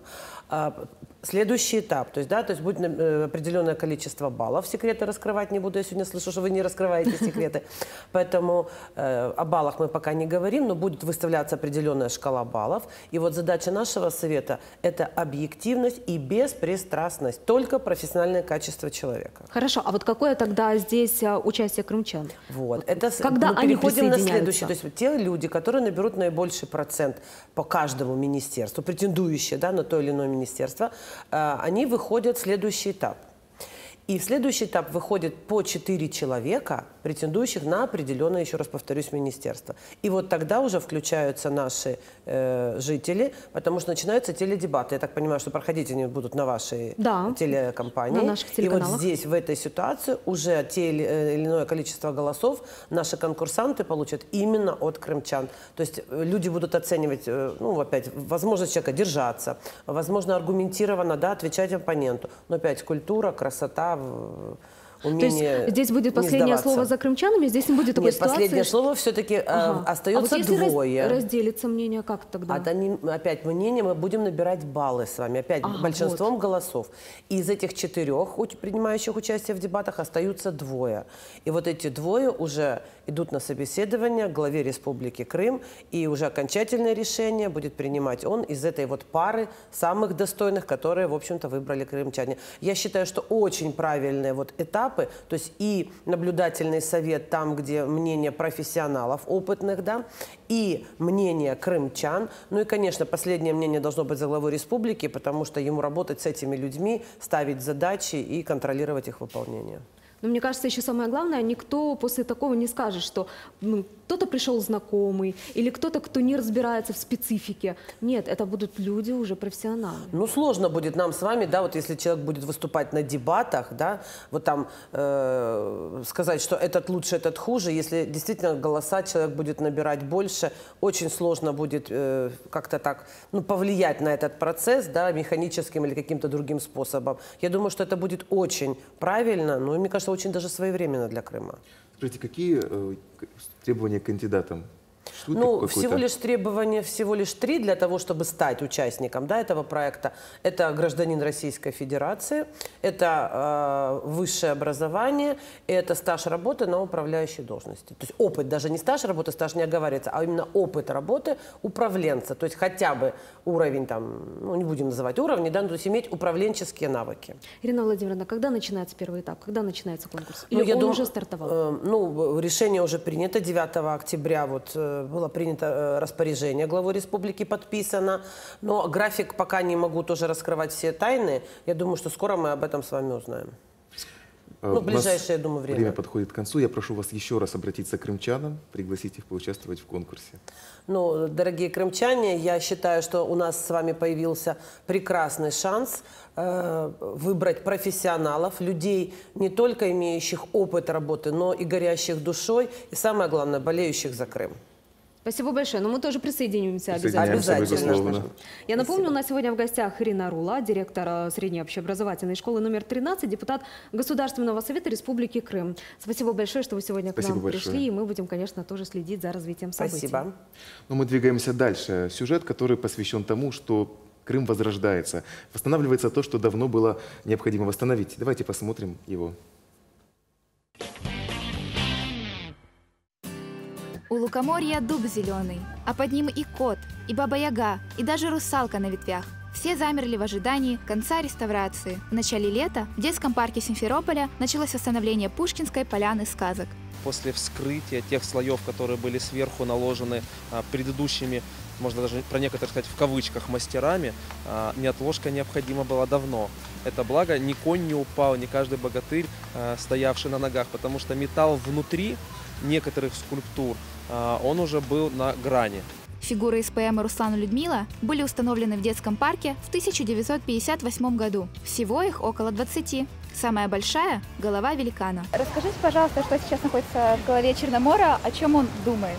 Следующий этап, то есть будет определенное количество баллов. Секреты раскрывать не буду, я сегодня слышу, что вы не раскрываете секреты. Поэтому о баллах мы пока не говорим, но будет выставляться определенная шкала баллов. И вот задача нашего совета – это объективность и беспристрастность, только профессиональное качество человека. Хорошо, а вот какое тогда здесь участие крымчан? Вот. Это когда мы переходим на следующее. То есть те люди, которые наберут наибольший процент по каждому министерству, претендующие, да, на то или иное министерство, они выходят в следующий этап. И в следующий этап выходит по 4 человека, претендующих на определенное, еще раз повторюсь, министерство. И вот тогда уже включаются наши жители, потому что начинаются теледебаты. Я так понимаю, что проходить они будут на вашей телекомпании. На наших и телеканалах. вот здесь, в этой ситуации, уже те или иное количество голосов наши конкурсанты получат именно от крымчан. То есть люди будут оценивать, ну, опять, возможность человека держаться, возможно, аргументированно, да, отвечать оппоненту. Но опять культура, красота, умение. То есть здесь будет последнее слово за крымчанами, здесь не будет такой ситуации? Последнее слово все-таки остается а вот если двое. разделится мнение, как тогда? Опять мнение, мы будем набирать баллы с вами, опять большинством голосов. И из этих 4 принимающих участие в дебатах остаются 2. И вот эти 2 уже идут на собеседование к главе Республики Крым, и уже окончательное решение будет принимать он из этой вот пары самых достойных, которые, в общем-то, выбрали крымчане. Я считаю, что очень правильные вот этапы, то есть и наблюдательный совет там, где мнение профессионалов опытных, да, и мнение крымчан. Ну и, конечно, последнее мнение должно быть за главой республики, потому что ему работать с этими людьми, ставить задачи и контролировать их выполнение. Но мне кажется, еще самое главное, никто после такого не скажет, что кто-то пришел знакомый или кто-то, кто не разбирается в специфике. Нет, это будут люди уже профессионалы. Ну, сложно будет нам с вами, да, вот если человек будет выступать на дебатах, да, вот там сказать, что этот лучше, этот хуже. Если действительно голоса человек будет набирать больше, очень сложно будет как-то так, ну, повлиять на этот процесс, да, механическим или каким-то другим способом. Я думаю, что это будет очень правильно, ну, и мне кажется, очень даже своевременно для Крыма. Скажите, какие требования к кандидатам? Ну, всего лишь требования, всего лишь 3 для того, чтобы стать участником, да, этого проекта. Это гражданин Российской Федерации, это высшее образование, и это стаж работы на управляющей должности. То есть опыт, даже не стаж работы, стаж не оговаривается, а именно опыт работы управленца. То есть хотя бы уровень, там, ну, не будем называть уровни, да, но то есть иметь управленческие навыки. Ирина Владимировна, когда начинается первый этап? Когда начинается конкурс? Или он уже стартовал? Ну, решение уже принято 9 октября, вот было принято распоряжение главой республики, подписано. Но график пока не могу тоже раскрывать все тайны. Я думаю, что скоро мы об этом с вами узнаем. Ну, в ближайшее, я думаю, время. Время подходит к концу. Я прошу вас еще раз обратиться к крымчанам, пригласить их поучаствовать в конкурсе. Ну, дорогие крымчане, я считаю, что у нас с вами появился прекрасный шанс выбрать профессионалов, людей, не только имеющих опыт работы, но и горящих душой, и самое главное, болеющих за Крым. Спасибо большое. Но мы тоже присоединимся обязательно. Я напомню, у нас сегодня в гостях Ирина Рула, директор средней общеобразовательной школы номер 13, депутат Государственного совета Республики Крым. Спасибо большое, что вы сегодня к нам пришли, и мы будем, конечно, тоже следить за развитием событий. Спасибо. Но мы двигаемся дальше. Сюжет, который посвящен тому, что Крым возрождается. Восстанавливается то, что давно было необходимо восстановить. Давайте посмотрим его. У лукоморья дуб зеленый, а под ним и кот, и баба-яга, и даже русалка на ветвях. Все замерли в ожидании конца реставрации. В начале лета в детском парке Симферополя началось восстановление Пушкинской поляны сказок. После вскрытия тех слоев, которые были сверху наложены предыдущими, можно даже про некоторых сказать в кавычках, мастерами, неотложка необходима была давно. Это благо ни конь не упал, ни каждый богатырь, стоявший на ногах, потому что металл внутри некоторых скульптур, он уже был на грани. Фигуры из поэмы «Руслан и Людмила» были установлены в детском парке в 1958 году. Всего их около 20. Самая большая – голова великана. Расскажите, пожалуйста, что сейчас находится в голове Черномора, о чем он думает?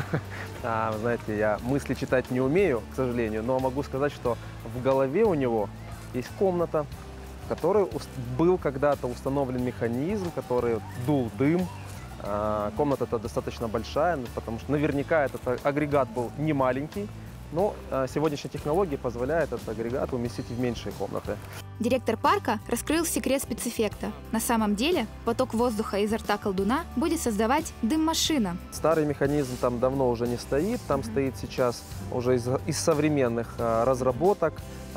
Вы знаете, я мысли читать не умею, к сожалению, но могу сказать, что в голове у него есть комната, в которой был когда-то установлен механизм, который дул дым. Комната-то достаточно большая, потому что наверняка этот агрегат был не маленький, но сегодняшние технологии позволяют этот агрегат уместить в меньшие комнаты. Директор парка раскрыл секрет спецэффекта. На самом деле поток воздуха изо рта колдуна будет создавать дым-машина. Старый механизм там давно уже не стоит, там стоит сейчас уже из современных разработок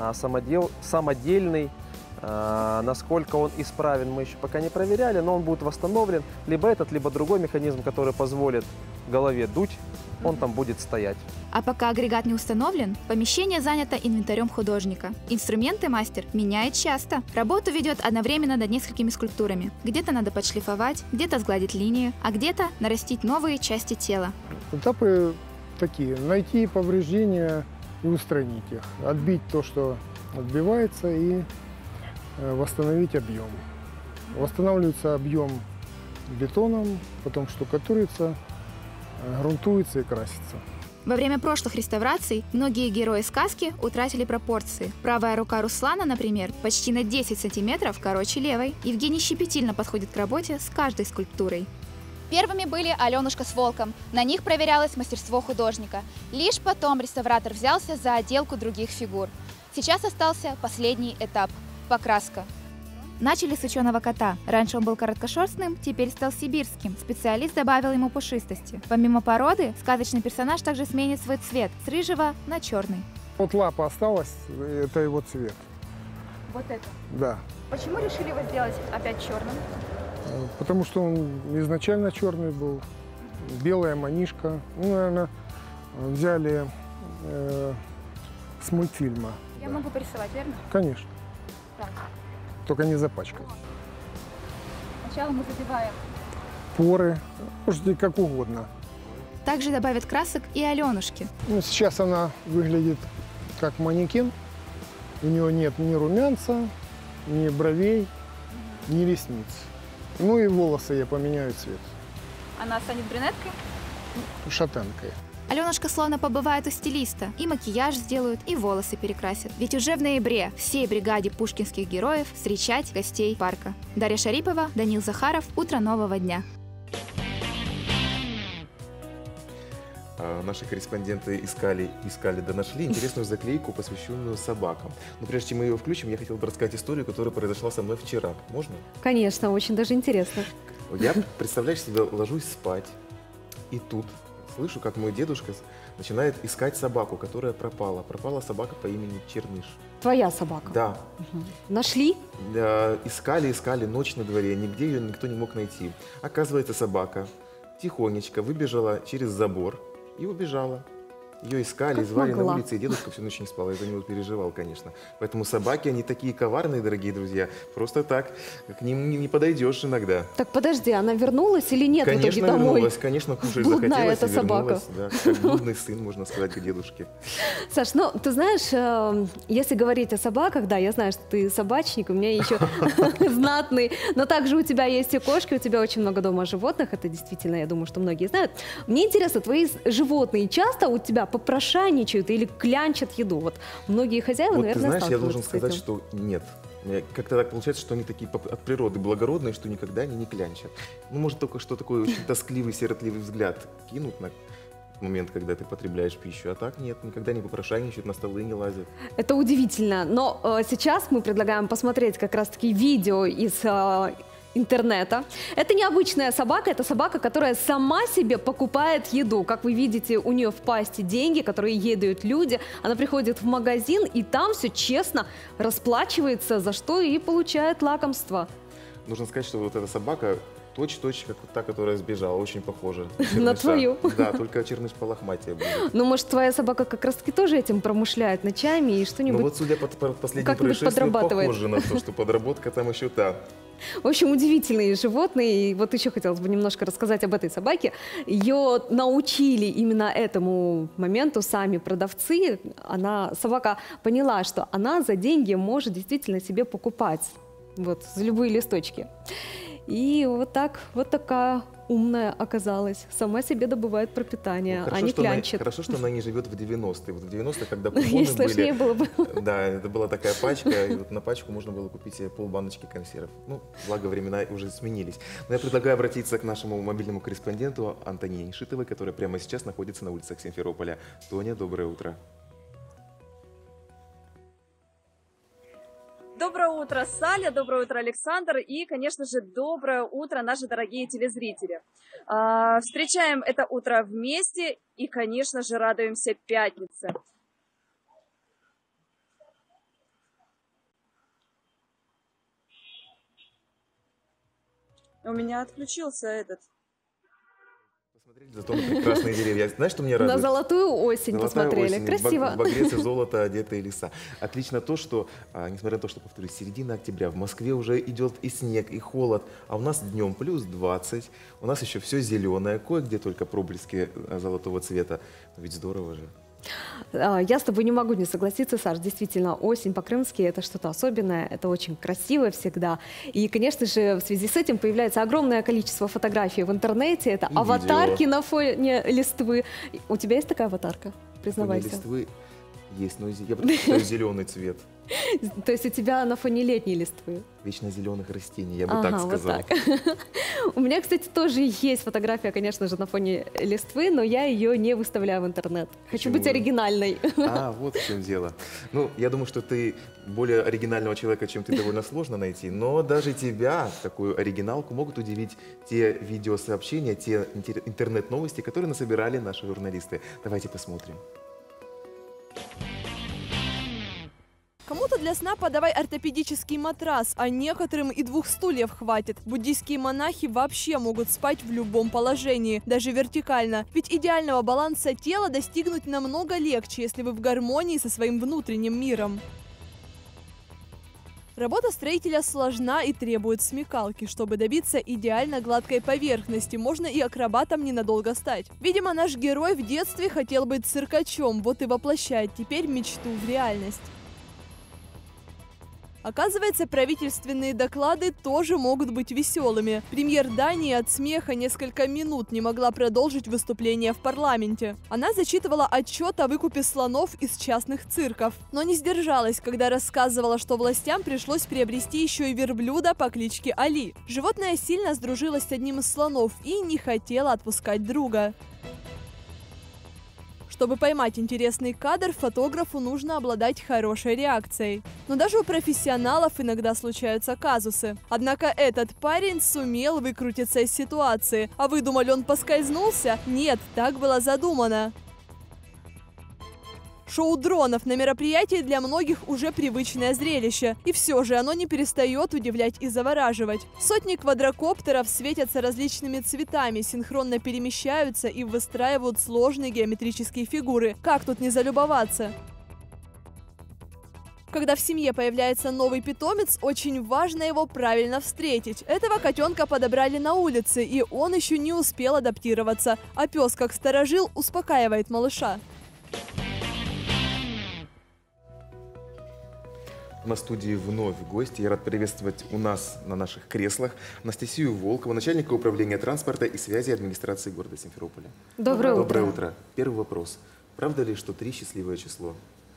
самодельный. Насколько он исправен, мы еще пока не проверяли, но он будет восстановлен. Либо этот, либо другой механизм, который позволит голове дуть, он там будет стоять. А пока агрегат не установлен, помещение занято инвентарем художника. Инструменты мастер меняет часто. Работу ведет одновременно над несколькими скульптурами. Где-то надо подшлифовать, где-то сгладить линию, а где-то нарастить новые части тела. Этапы такие: найти повреждения и устранить их. Отбить то, что отбивается, и восстановить объем. Восстанавливается объем бетоном, потом штукатурится, грунтуется и красится. Во время прошлых реставраций многие герои сказки утратили пропорции. Правая рука Руслана, например, почти на 10 сантиметров короче левой. Евгений щепетильно подходит к работе с каждой скульптурой. Первыми были Аленушка с волком. На них проверялось мастерство художника. Лишь потом реставратор взялся за отделку других фигур. Сейчас остался последний этап – покраска. Начали с ученого кота. Раньше он был короткошерстным, теперь стал сибирским. Специалист добавил ему пушистости. Помимо породы, сказочный персонаж также сменит свой цвет с рыжего на черный. Вот лапа осталась, это его цвет. Вот это? Да. Почему решили его сделать опять черным? Потому что он изначально черный был. Белая манишка. Ну, наверное, взяли с мультфильма. Я могу порисовать, верно? Конечно. Так. Только не запачкать. Сначала мы забиваем Поры, можете как угодно. Также добавят красок и Аленушки. Ну, сейчас она выглядит как манекен. У нее нет ни румянца, ни бровей, ни ресниц. Ну и волосы я поменяю цвет. Она станет брюнеткой? Шатенкой. Аленушка словно побывает у стилиста. И макияж сделают, и волосы перекрасят. Ведь уже в ноябре всей бригаде пушкинских героев встречать гостей парка. Дарья Шарипова, Данил Захаров. Утро нового дня. Наши корреспонденты искали, да нашли интересную заклейку, посвященную собакам. Но прежде чем мы ее включим, я хотел бы рассказать историю, которая произошла со мной вчера. Можно? Конечно, очень даже интересно. Я, представляешь себе, ложусь спать, и тут слышу, как мой дедушка начинает искать собаку, которая пропала. Пропала собака по имени Черныш. Твоя собака? Да. Угу. Нашли? Искали, ночь на дворе, нигде ее никто не мог найти. Оказывается, собака тихонечко выбежала через забор и убежала. Ее искали, как звали могла. на улице, и дедушка всю ночь не спал, я за него переживал, конечно. Поэтому собаки, они такие коварные, дорогие друзья, просто так к ним не подойдешь иногда. Так подожди, она вернулась или нет Конечно, в итоге домой? вернулась, конечно, кушать Блудная захотелось эта и вернулась. собака. Да, как блудный сын, можно сказать, к дедушке. Саш, ну, ты знаешь, если говорить о собаках, да, я знаю, что ты собачник, у меня еще знатный, но также у тебя есть и кошки, у тебя очень много дома животных, это действительно, я думаю, что многие знают. Мне интересно, твои животные часто у тебя попрошайничают или клянчат еду? Вот многие хозяева, Вот наверное, ты знаешь, я сталкиваются должен с сказать, этим. что нет. Как-то так получается, что они такие от природы благородные, что никогда они не клянчат. Ну, может, только что такой очень тоскливый, сиротливый взгляд кинут на момент, когда ты потребляешь пищу, а так нет, никогда не попрошайничают, на столы не лазят. Это удивительно, но сейчас мы предлагаем посмотреть как раз-таки видео из интернета. Это необычная собака, это собака, которая сама себе покупает еду. Как вы видите, у нее в пасти деньги, которые ей дают люди. Она приходит в магазин и там все честно расплачивается, за что и получает лакомство. Нужно сказать, что вот эта собака точь-точь, как та, которая сбежала, очень похожа на твою. Да, только Черныш полохматее будет. Ну, может, твоя собака как раз-таки тоже этим промышляет ночами и что-нибудь. Ну вот, судя по последнему происшествию, похоже на то, что подработка там еще та. В общем, удивительные животные. И вот еще хотелось бы немножко рассказать об этой собаке. Ее научили именно этому моменту сами продавцы. Собака поняла, что она за деньги может действительно себе покупать вот за любые листочки. И вот такая умная оказалась. Сама себе добывает пропитание, а не клянчит. Хорошо, что она не живет в 90-е. Вот в 90-е, когда купоны Ей сложнее было бы. Да, это была такая пачка, и вот на пачку можно было купить себе полбаночки консервов. Ну, благо времена уже сменились. Но я предлагаю обратиться к нашему мобильному корреспонденту Антонине Шитовой, которая прямо сейчас находится на улицах Симферополя. Тоня, доброе утро. Доброе утро, Саля, доброе утро, Александр, и, конечно же, доброе утро, наши дорогие телезрители. Встречаем это утро вместе и, конечно же, радуемся пятнице. У меня отключился этот. Зато на прекрасные деревья. Знаешь, что меня радует? На золотую осень посмотрели. Осень, красиво. В багрец и золото одетые леса. Отлично то, что, несмотря на то, что, повторюсь, середина октября, в Москве уже идет и снег, и холод, а у нас днем плюс 20, у нас еще все зеленое, кое-где только проблески золотого цвета. Но ведь здорово же. Я с тобой не могу не согласиться, Саш. Действительно, осень по-крымски — это что-то особенное, это очень красиво всегда. И, конечно же, в связи с этим появляется огромное количество фотографий в интернете. Это И аватарки видео. на фоне листвы. У тебя есть такая аватарка? Признавайся. На листвы есть, но я предпочитаю зеленый цвет. То есть у тебя на фоне летней листвы? Вечно зеленых растений, я бы так Вот сказал. так. У меня, кстати, тоже есть фотография, конечно же, на фоне листвы, но я ее не выставляю в интернет. Хочу быть оригинальной. Вот в чем дело. Ну, я думаю, что ты более оригинального человека, чем ты, довольно сложно найти, но даже тебя, такую оригиналку, могут удивить те видеосообщения, те интернет-новости, которые насобирали наши журналисты. Давайте посмотрим. Кому-то для сна подавай ортопедический матрас, а некоторым и 2 стульев хватит. Буддийские монахи вообще могут спать в любом положении, даже вертикально. Ведь идеального баланса тела достигнуть намного легче, если вы в гармонии со своим внутренним миром. Работа строителя сложна и требует смекалки. Чтобы добиться идеально гладкой поверхности, можно и акробатом ненадолго стать. Видимо, наш герой в детстве хотел быть циркачом, вот и воплощает теперь мечту в реальность. Оказывается, правительственные доклады тоже могут быть веселыми. Премьер Дании от смеха несколько минут не могла продолжить выступление в парламенте. Она зачитывала отчет о выкупе слонов из частных цирков, но не сдержалась, когда рассказывала, что властям пришлось приобрести еще и верблюда по кличке Али. Животное сильно сдружилось с одним из слонов и не хотело отпускать друга. Чтобы поймать интересный кадр, фотографу нужно обладать хорошей реакцией. Но даже у профессионалов иногда случаются казусы. Однако этот парень сумел выкрутиться из ситуации. А вы думали, он поскользнулся? Нет, так было задумано. Шоу дронов на мероприятии для многих уже привычное зрелище. И все же оно не перестает удивлять и завораживать. Сотни квадрокоптеров светятся различными цветами, синхронно перемещаются и выстраивают сложные геометрические фигуры. Как тут не залюбоваться? Когда в семье появляется новый питомец, очень важно его правильно встретить. Этого котенка подобрали на улице, и он еще не успел адаптироваться. А пес, как сторожил, успокаивает малыша. На студии вновь гости. Я рад приветствовать у нас на наших креслах Анастасию Волкову, начальника управления транспорта и связи администрации города Симферополя. Доброе утро. Доброе утро. Первый вопрос. Правда ли, что 3 счастливое число?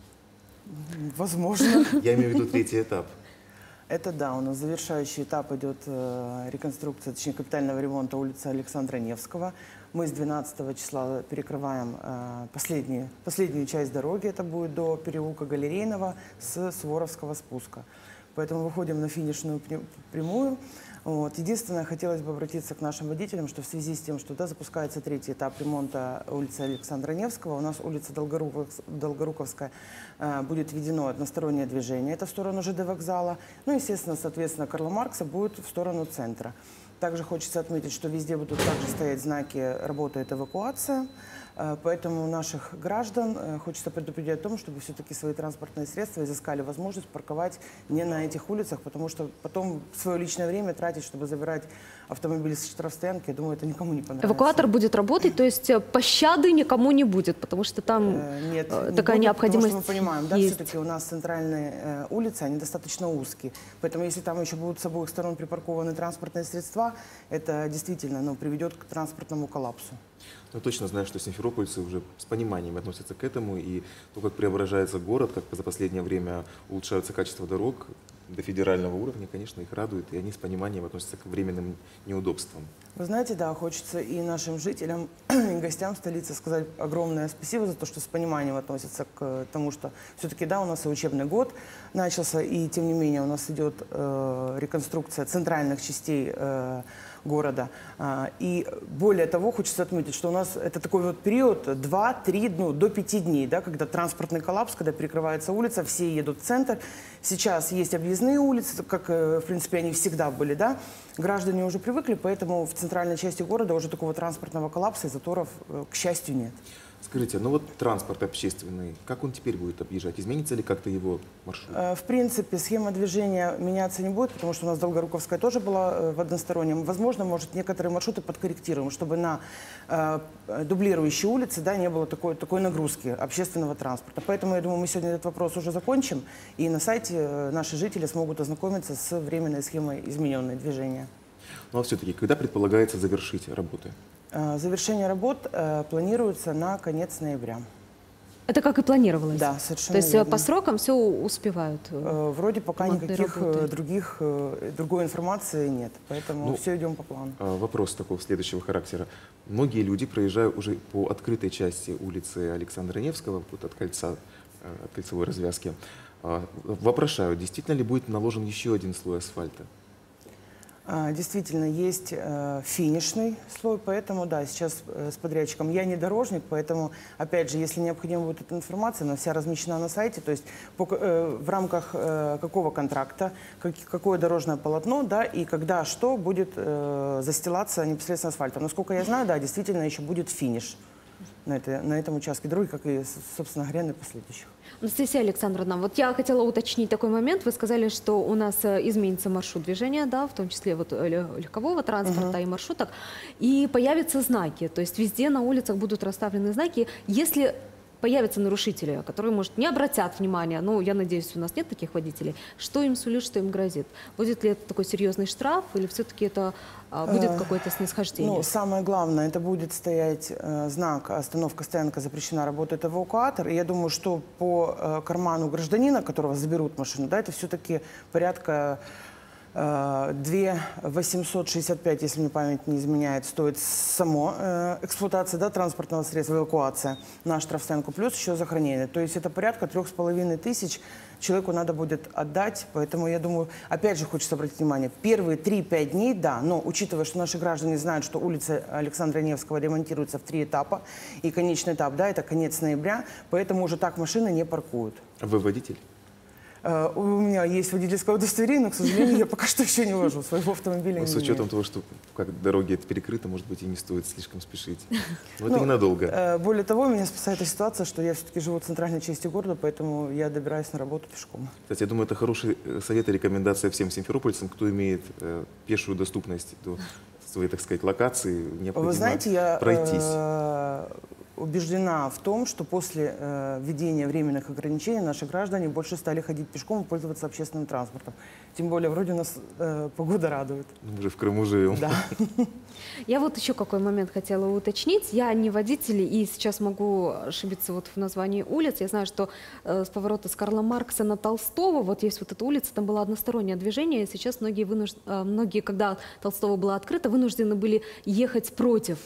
Возможно. Я имею в виду 3-й этап. Это да, у нас завершающий этап идет реконструкция, точнее капитального ремонта улицы Александра Невского. Мы с 12 числа перекрываем последнюю часть дороги, это будет до переулка Галерейного с Суворовского спуска. Поэтому выходим на финишную прямую. Вот. Единственное, хотелось бы обратиться к нашим водителям, что в связи с тем, что запускается 3-й этап ремонта улицы Александра Невского, у нас улица Долгоруковская будет введено одностороннее движение, это в сторону ЖД вокзала, ну, естественно, соответственно, Карла Маркса будет в сторону центра. Также хочется отметить, что везде будут также стоять знаки «Работает эвакуация». Поэтому наших граждан хочется предупредить о том, чтобы все-таки свои транспортные средства изыскали возможность парковать не на этих улицах, потому что потом свое личное время тратить, чтобы забирать автомобили с штрафстоянки, я думаю, это никому не понравится. Эвакуатор будет работать, то есть пощады никому не будет, потому что там Нет, такая не будет, необходимость потому что мы понимаем, да, есть. все-таки у нас центральные улицы, они достаточно узкие. Поэтому если там еще будут с обоих сторон припаркованы транспортные средства, это действительно приведет к транспортному коллапсу. Я точно знаю, что симферопольцы уже с пониманием относятся к этому, и то, как преображается город, как за последнее время улучшаются качество дорог до федерального уровня, конечно, их радует, и они с пониманием относятся к временным неудобствам. Вы знаете, да, хочется и нашим жителям, и гостям столицы сказать огромное спасибо за то, что с пониманием относятся к тому, что все-таки, да, у нас и учебный год начался, и тем не менее у нас идет реконструкция центральных частей города. И более того, хочется отметить, что у нас это такой вот период 2-3, до 5 дней, да, когда транспортный коллапс, когда перекрывается улица, все едут в центр. Сейчас есть объездные улицы, как, в принципе, они всегда были, да. Граждане уже привыкли, поэтому в центральной части города уже такого транспортного коллапса и заторов, к счастью, нет. Скажите, ну вот транспорт общественный, как он теперь будет объезжать? Изменится ли как-то его маршрут? В принципе, схема движения меняться не будет, потому что у нас Долгоруковская тоже была в одностороннем. Возможно, может, некоторые маршруты подкорректируем, чтобы на дублирующей улице, да, не было такой нагрузки общественного транспорта. Поэтому, я думаю, мы сегодня этот вопрос уже закончим, и на сайте наши жители смогут ознакомиться с временной схемой измененной движения. Ну а все-таки, когда предполагается завершить работы? Завершение работ планируется на конец ноября. Это как и планировалось? Да, совершенно То есть верно. по срокам все успевают? Вроде пока никаких другой информации нет, поэтому все идем по плану. Вопрос такого следующего характера. Многие люди, проезжая уже по открытой части улицы Александра Невского, вот от кольцевой развязки, вопрошают, действительно ли будет наложен еще один слой асфальта? Действительно, есть финишный слой, поэтому, да, сейчас с подрядчиком. Я не дорожник, поэтому, опять же, если необходима будет эта информация, она вся размещена на сайте, то есть в рамках какого контракта, какое дорожное полотно, да, и когда что будет застилаться непосредственно асфальтом. Насколько я знаю, да, действительно еще будет финиш на этом участке дороги, как и, собственно говоря, на последующих. Анастасия Александровна, вот я хотела уточнить такой момент. Вы сказали, что у нас изменится маршрут движения, да, в том числе вот легкового транспорта и маршруток, и появятся знаки. То есть везде на улицах будут расставлены знаки. Если появятся нарушители, которые, может, не обратят внимания, ну, я надеюсь, у нас нет таких водителей, что им сулит, что им грозит? Будет ли это такой серьезный штраф или все-таки это будет какое-то снисхождение? Ну, самое главное, это будет стоять знак «Остановка-стоянка запрещена, работает эвакуатор». И я думаю, что по карману гражданина, которого заберут машину, да, это все-таки порядка 2865, если мне память не изменяет, стоит само эксплуатация, да, транспортного средства, эвакуация на штрафстоянку, плюс еще за хранение. То есть это порядка 3500 человеку надо будет отдать. Поэтому, я думаю, опять же хочется обратить внимание, первые 3-5 дней, да, но учитывая, что наши граждане знают, что улица Александра Невского ремонтируется в 3 этапа, и конечный этап, да, это конец ноября, поэтому уже так машины не паркуют. Вы водитель? У меня есть водительское удостоверение, но, к сожалению, я пока что еще не вожу своего автомобиля. С учетом того, что как дороги перекрыты, может быть, и не стоит слишком спешить. Но это ненадолго. Более того, меня спасает эта ситуация, что я все-таки живу в центральной части города, поэтому я добираюсь на работу пешком. Кстати, я думаю, это хороший совет и рекомендация всем симферопольцам, кто имеет пешую доступность до своей, так сказать, локации. Необходимо Вы знаете, я пройтись. Убеждена в том, что после введения временных ограничений наши граждане больше стали ходить пешком и пользоваться общественным транспортом. Тем более, вроде нас погода радует. Мы же в Крыму живем. Да. Я вот еще какой момент хотела уточнить. Я не водитель и сейчас могу ошибиться вот в названии улиц. Я знаю, что с поворота с Карла Маркса на Толстого, вот есть вот эта улица, там было одностороннее движение, и сейчас многие, когда Толстого была открыта, вынуждены были ехать против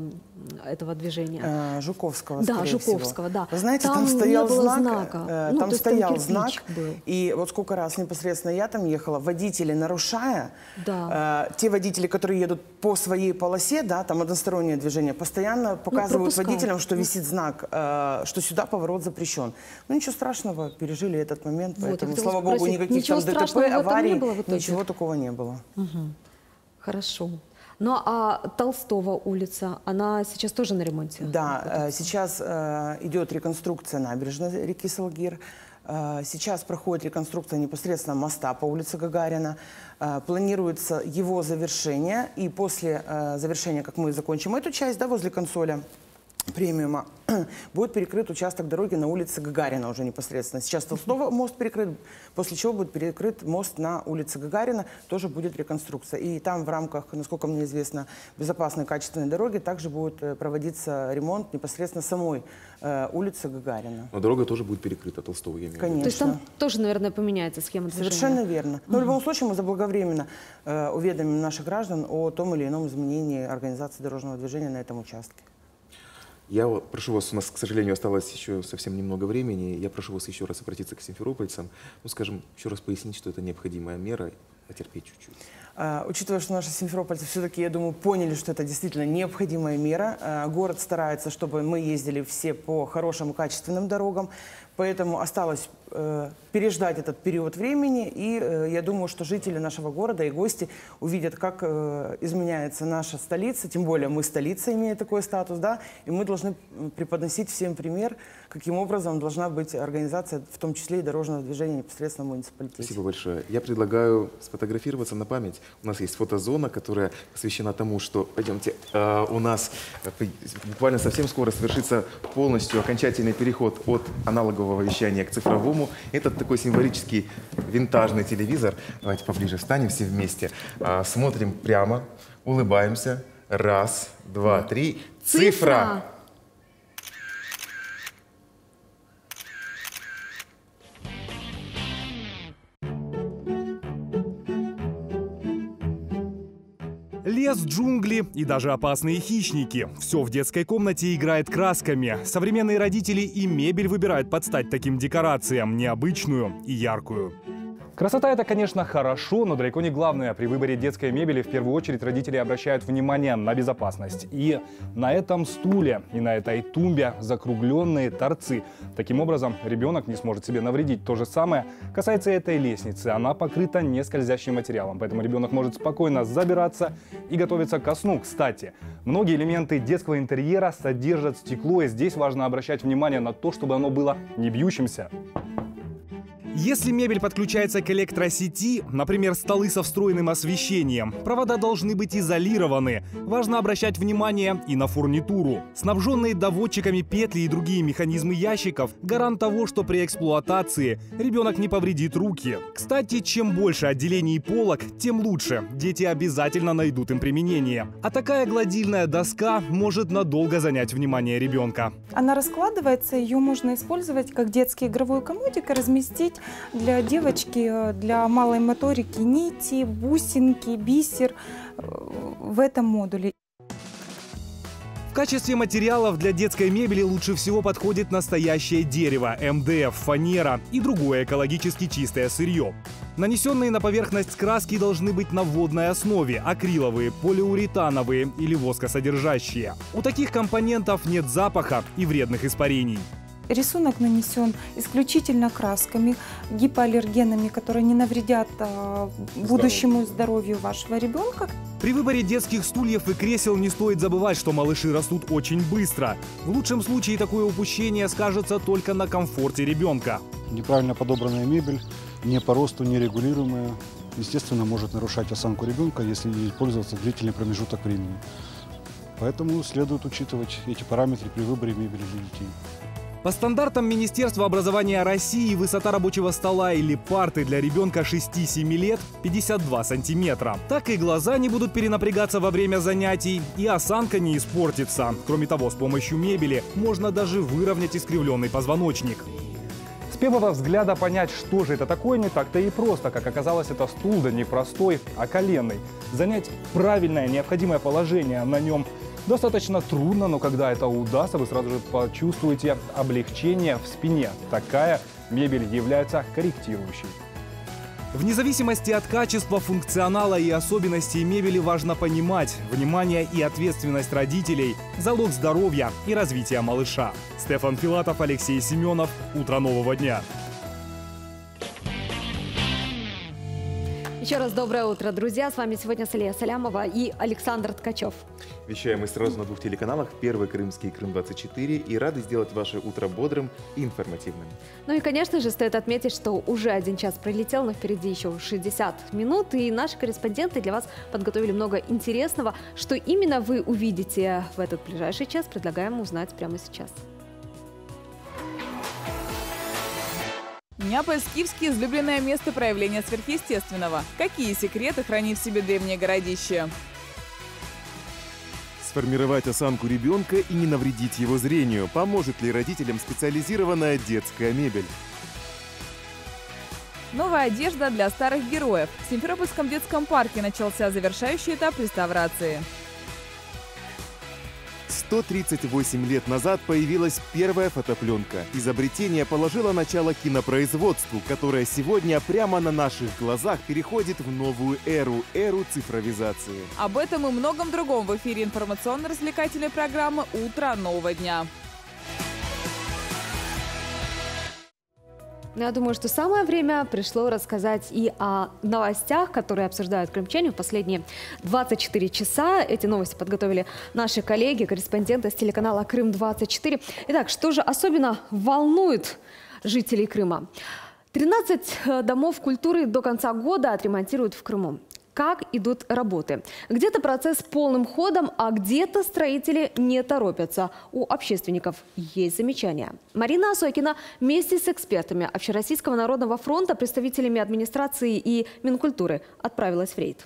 этого движения. Жуковского, да, Жуковского, да. Вы знаете, там стоял знак, там стоял знак, был. И вот сколько раз непосредственно я там ехала, водители, нарушая, те водители, которые едут по своей полосе, да, там одностороннее движение, постоянно показывают водителям, что висит знак, что сюда поворот запрещен. Ну, ничего страшного, пережили этот момент, поэтому, слава богу, никаких там ДТП, аварий, ничего такого не было. Хорошо. Ну а Толстого улица, она сейчас тоже на ремонте? Да, сейчас идет реконструкция набережной реки Салгир. Сейчас проходит реконструкция непосредственно моста по улице Гагарина. Планируется его завершение. И после завершения, как мы закончим эту часть, да, возле консоля премиума, будет перекрыт участок дороги на улице Гагарина уже непосредственно. Сейчас Толстого мост перекрыт, после чего будет перекрыт мост на улице Гагарина, тоже будет реконструкция. И там в рамках, насколько мне известно, безопасной качественной дороги также будет проводиться ремонт непосредственно самой улицы Гагарина. Но дорога тоже будет перекрыта, Толстого, я имею в виду. Конечно. То есть там тоже, наверное, поменяется схема движения? Совершенно верно. Но в любом случае мы заблаговременно уведомим наших граждан о том или ином изменении организации дорожного движения на этом участке. Я прошу вас, у нас, к сожалению, осталось еще совсем немного времени, я прошу вас еще раз обратиться к симферопольцам, ну, скажем, еще раз пояснить, что это необходимая мера, потерпеть чуть-чуть. Учитывая, что наши симферопольцы все-таки, я думаю, поняли, что это действительно необходимая мера, город старается, чтобы мы ездили все по хорошим и качественным дорогам, Поэтому осталось переждать этот период времени. И я думаю, что жители нашего города и гости увидят, как изменяется наша столица. Тем более мы столица, имея такой статус, да, и мы должны преподносить всем пример, каким образом должна быть организация, в том числе и дорожного движения непосредственно в муниципалитете. Спасибо большое. Я предлагаю сфотографироваться на память. У нас есть фотозона, которая посвящена тому, что, пойдемте, у нас буквально совсем скоро совершится полностью окончательный переход от аналогового вещания к цифровому. Это такой символический винтажный телевизор. Давайте поближе встанем все вместе. Смотрим прямо, улыбаемся. Раз, два, три. Цифра! Лес, джунгли и даже опасные хищники. Все в детской комнате играет красками. Современные родители и мебель выбирают под стать таким декорациям, необычную и яркую. Красота – это, конечно, хорошо, но далеко не главное. При выборе детской мебели в первую очередь родители обращают внимание на безопасность. И на этом стуле, и на этой тумбе закругленные торцы. Таким образом, ребенок не сможет себе навредить. То же самое касается этой лестницы. Она покрыта нескользящим материалом, поэтому ребенок может спокойно забираться и готовиться ко сну. Кстати, многие элементы детского интерьера содержат стекло, и здесь важно обращать внимание на то, чтобы оно было не бьющимся. Если мебель подключается к электросети, например, столы со встроенным освещением, провода должны быть изолированы. Важно обращать внимание и на фурнитуру. Снабженные доводчиками петли и другие механизмы ящиков – гарант того, что при эксплуатации ребенок не повредит руки. Кстати, чем больше отделений и полок, тем лучше. Дети обязательно найдут им применение. А такая гладильная доска может надолго занять внимание ребенка. Она раскладывается, ее можно использовать как детский игровой комодик и разместить для девочки, для малой моторики нити, бусинки, бисер в этом модуле. В качестве материалов для детской мебели лучше всего подходит настоящее дерево, МДФ, фанера и другое экологически чистое сырье. Нанесенные на поверхность краски должны быть на водной основе, акриловые, полиуретановые или воскосодержащие. У таких компонентов нет запаха и вредных испарений. Рисунок нанесен исключительно красками, гипоаллергенами, которые не навредят будущему здоровью вашего ребенка. При выборе детских стульев и кресел не стоит забывать, что малыши растут очень быстро. В лучшем случае такое упущение скажется только на комфорте ребенка. Неправильно подобранная мебель, не по росту, нерегулируемая, естественно, может нарушать осанку ребенка, если ей пользоваться длительный промежуток времени. Поэтому следует учитывать эти параметры при выборе мебели для детей. По стандартам Министерства образования России высота рабочего стола или парты для ребенка 6-7 лет 52 сантиметра. Так и глаза не будут перенапрягаться во время занятий, и осанка не испортится. Кроме того, с помощью мебели можно даже выровнять искривленный позвоночник. С первого взгляда понять, что же это такое, не так-то и просто. Как оказалось, это стул, да не простой, а коленный. Занять правильное, необходимое положение на нем достаточно трудно, но когда это удастся, вы сразу же почувствуете облегчение в спине. Такая мебель является корректирующей. Вне зависимости от качества, функционала и особенностей мебели важно понимать: внимание и ответственность родителей – залог здоровья и развития малыша. Стефан Филатов, Алексей Семенов. Утро нового дня. Еще раз доброе утро, друзья. С вами сегодня Салия Салямова и Александр Ткачев. Вещаем мы сразу на двух телеканалах. Первый крымский, Крым-24. И рады сделать ваше утро бодрым и информативным. Ну и, конечно же, стоит отметить, что уже 1 час пролетел, но впереди еще 60 минут. И наши корреспонденты для вас подготовили много интересного. Что именно вы увидите в этот ближайший час, предлагаем узнать прямо сейчас. Неаполь-Скифский – излюбленное место проявления сверхъестественного. Какие секреты хранит в себе древнее городище? Сформировать осанку ребенка и не навредить его зрению. Поможет ли родителям специализированная детская мебель? Новая одежда для старых героев. В Симферопольском детском парке начался завершающий этап реставрации. 138 лет назад появилась первая фотопленка. Изобретение положило начало кинопроизводству, которое сегодня прямо на наших глазах переходит в новую эру цифровизации. Об этом и многом другом в эфире информационно-развлекательной программы «Утро нового дня». Я думаю, что самое время пришло рассказать и о новостях, которые обсуждают крымчане в последние 24 часа. Эти новости подготовили наши коллеги, корреспонденты с телеканала «Крым-24». Итак, что же особенно волнует жителей Крыма? 13 домов культуры до конца года отремонтируют в Крыму. Как идут работы? Где-то процесс полным ходом, а где-то строители не торопятся. У общественников есть замечания. Марина Осокина вместе с экспертами Общероссийского народного фронта, представителями администрации и Минкультуры отправилась в рейд.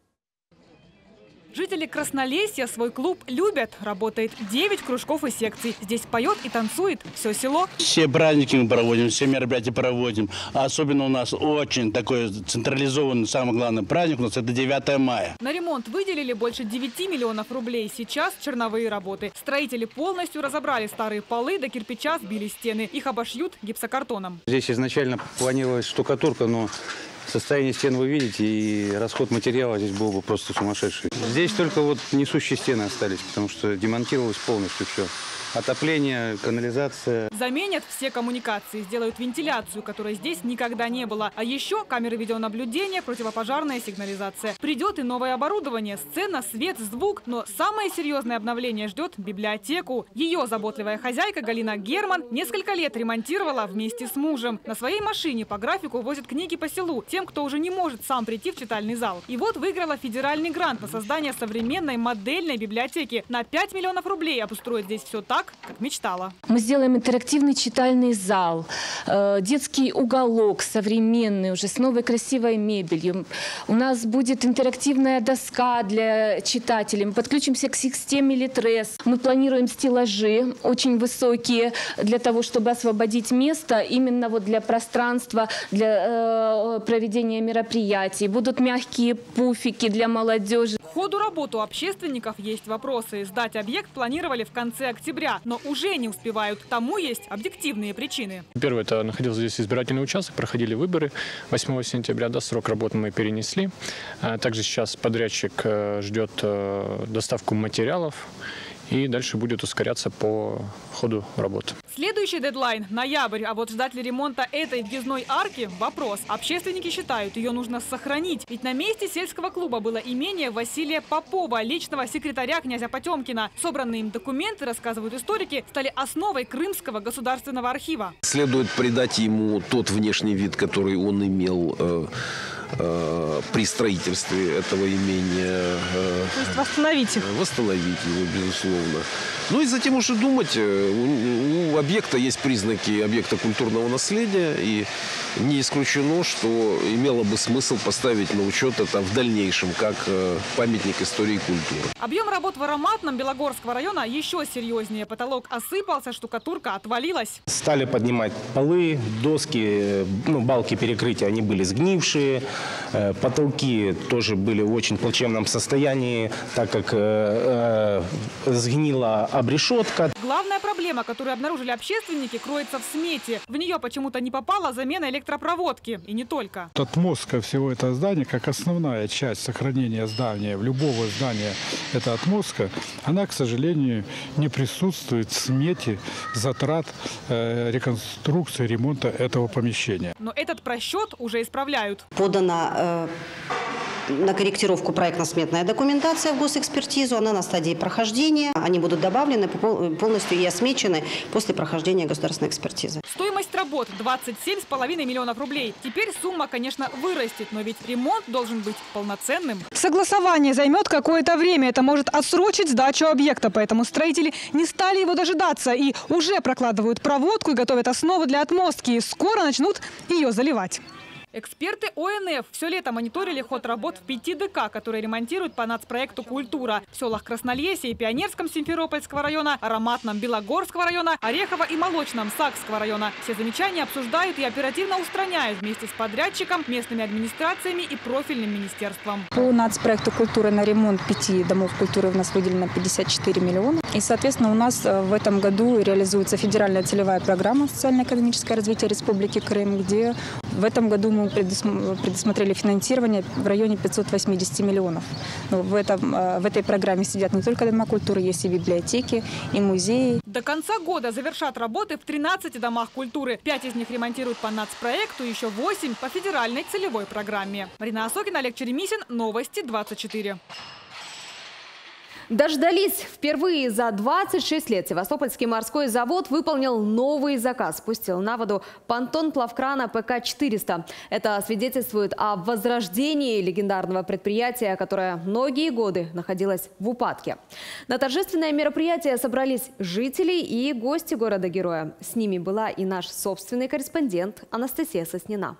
Жители Краснолесья свой клуб любят. Работает 9 кружков и секций. Здесь поет и танцует все село. Все праздники мы проводим, все мероприятия проводим. А особенно у нас очень такой централизованный, самый главный праздник у нас это 9 мая. На ремонт выделили больше 9 миллионов рублей. Сейчас черновые работы. Строители полностью разобрали старые полы, до кирпича сбили стены. Их обошьют гипсокартоном. Здесь изначально планировалась штукатурка, но состояние стен вы видите, и расход материала здесь был бы просто сумасшедший. Здесь только вот несущие стены остались, потому что демонтировалось полностью все. Отопление, канализация. Заменят все коммуникации, сделают вентиляцию, которой здесь никогда не было. А еще камеры видеонаблюдения, противопожарная сигнализация. Придет и новое оборудование, сцена, свет, звук. Но самое серьезное обновление ждет библиотеку. Ее заботливая хозяйка Галина Герман несколько лет ремонтировала вместе с мужем. На своей машине по графику возят книги по селу тем, кто уже не может сам прийти в читальный зал. И вот выиграла федеральный грант на создание современной модельной библиотеки. На 5 миллионов рублей обустроить здесь все так, как мечтала. Мы сделаем интерактивный читальный зал, детский уголок современный, уже с новой красивой мебелью. У нас будет интерактивная доска для читателей. Мы подключимся к системе Литрес. Мы планируем стеллажи очень высокие для того, чтобы освободить место именно вот для пространства, для проведения мероприятий. Будут мягкие пуфики для молодежи. К ходу работы у общественников есть вопросы. Сдать объект планировали в конце октября, но уже не успевают. Тому есть объективные причины. Первое, это находился здесь избирательный участок, проходили выборы 8 сентября, срок работы мы перенесли. Также сейчас подрядчик ждет доставку материалов. И дальше будет ускоряться по ходу работы. Следующий дедлайн – ноябрь. А вот ждать ли ремонта этой въездной арки – вопрос. Общественники считают, ее нужно сохранить. Ведь на месте сельского клуба было имение Василия Попова, личного секретаря князя Потемкина. Собранные им документы, рассказывают историки, стали основой Крымского государственного архива. Следует придать ему тот внешний вид, который он имел при строительстве этого имения. То есть восстановить их? Восстановить его, безусловно. Ну и затем уже думать. У объекта есть признаки объекта культурного наследия. И не исключено, что имело бы смысл поставить на учет это в дальнейшем, как памятник истории и культуры. Объем работ в Ароматном Белогорского района еще серьезнее. Потолок осыпался, штукатурка отвалилась. Стали поднимать полы, доски, балки перекрытия, они были сгнившие. Потолки тоже были в очень плачевном состоянии, так как сгнила обрешетка. Главная проблема, которую обнаружили общественники, кроется в смете. В нее почему-то не попала замена электропроводки. И не только. Отмостка всего этого здания, как основная часть сохранения здания, в любого здания, эта отмостка, она, к сожалению, не присутствует в смете затрат реконструкции, ремонта этого помещения. Но этот просчет уже исправляют. Подана на корректировку проектно-сметная документация в госэкспертизу. Она на стадии прохождения. Они будут добавлены полностью и осмечены после прохождения государственной экспертизы. Стоимость работ 27,5 миллионов рублей. Теперь сумма, конечно, вырастет, но ведь ремонт должен быть полноценным. Согласование займет какое-то время. Это может отсрочить сдачу объекта. Поэтому строители не стали его дожидаться и уже прокладывают проводку и готовят основу для отмостки. И скоро начнут ее заливать. Эксперты ОНФ все лето мониторили ход работ в 5 ДК, которые ремонтируют по нацпроекту «Культура». В селах Краснолесья и Пионерском Симферопольского района, Ароматном Белогорского района, Орехово и Молочном Сакского района. Все замечания обсуждают и оперативно устраняют вместе с подрядчиком, местными администрациями и профильным министерством. По нацпроекту «Культура» на ремонт 5 домов культуры у нас выделено 54 миллиона. И, соответственно, у нас в этом году реализуется федеральная целевая программа «Социально-экономическое развитие Республики Крым», где В этом году мы предусмотрели финансирование в районе 580 миллионов. Но в этой программе сидят не только дома культуры, есть и библиотеки, и музеи. До конца года завершат работы в 13 домах культуры. 5 из них ремонтируют по нацпроекту, еще 8 по федеральной целевой программе. Марина Осокина, Олег Черемисин, Новости 24. Дождались. Впервые за 26 лет Севастопольский морской завод выполнил новый заказ. Спустил на воду понтон плавкрана ПК-400. Это свидетельствует о возрождении легендарного предприятия, которое многие годы находилось в упадке. На торжественное мероприятие собрались жители и гости города-героя. С ними была и наш собственный корреспондент Анастасия Соснина.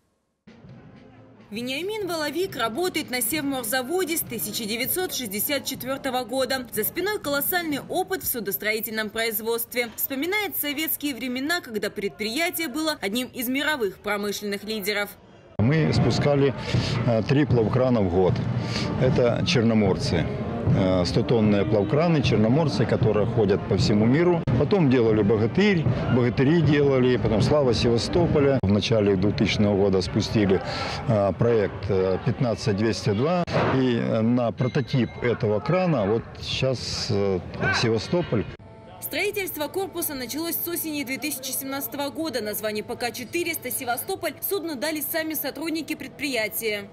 Вениамин Воловик работает на Севморзаводе с 1964 года. За спиной колоссальный опыт в судостроительном производстве. Вспоминает советские времена, когда предприятие было одним из мировых промышленных лидеров. Мы спускали 3 плавкрана в год. Это черноморцы. 100-тонные плавкраны, черноморцы, которые ходят по всему миру. Потом делали богатыри делали, потом Слава Севастополя. В начале 2000 года спустили проект 15202. И на прототип этого крана вот сейчас Севастополь. Строительство корпуса началось с осени 2017 года. Название ПК-400 «Севастополь» судну дали сами сотрудники предприятия.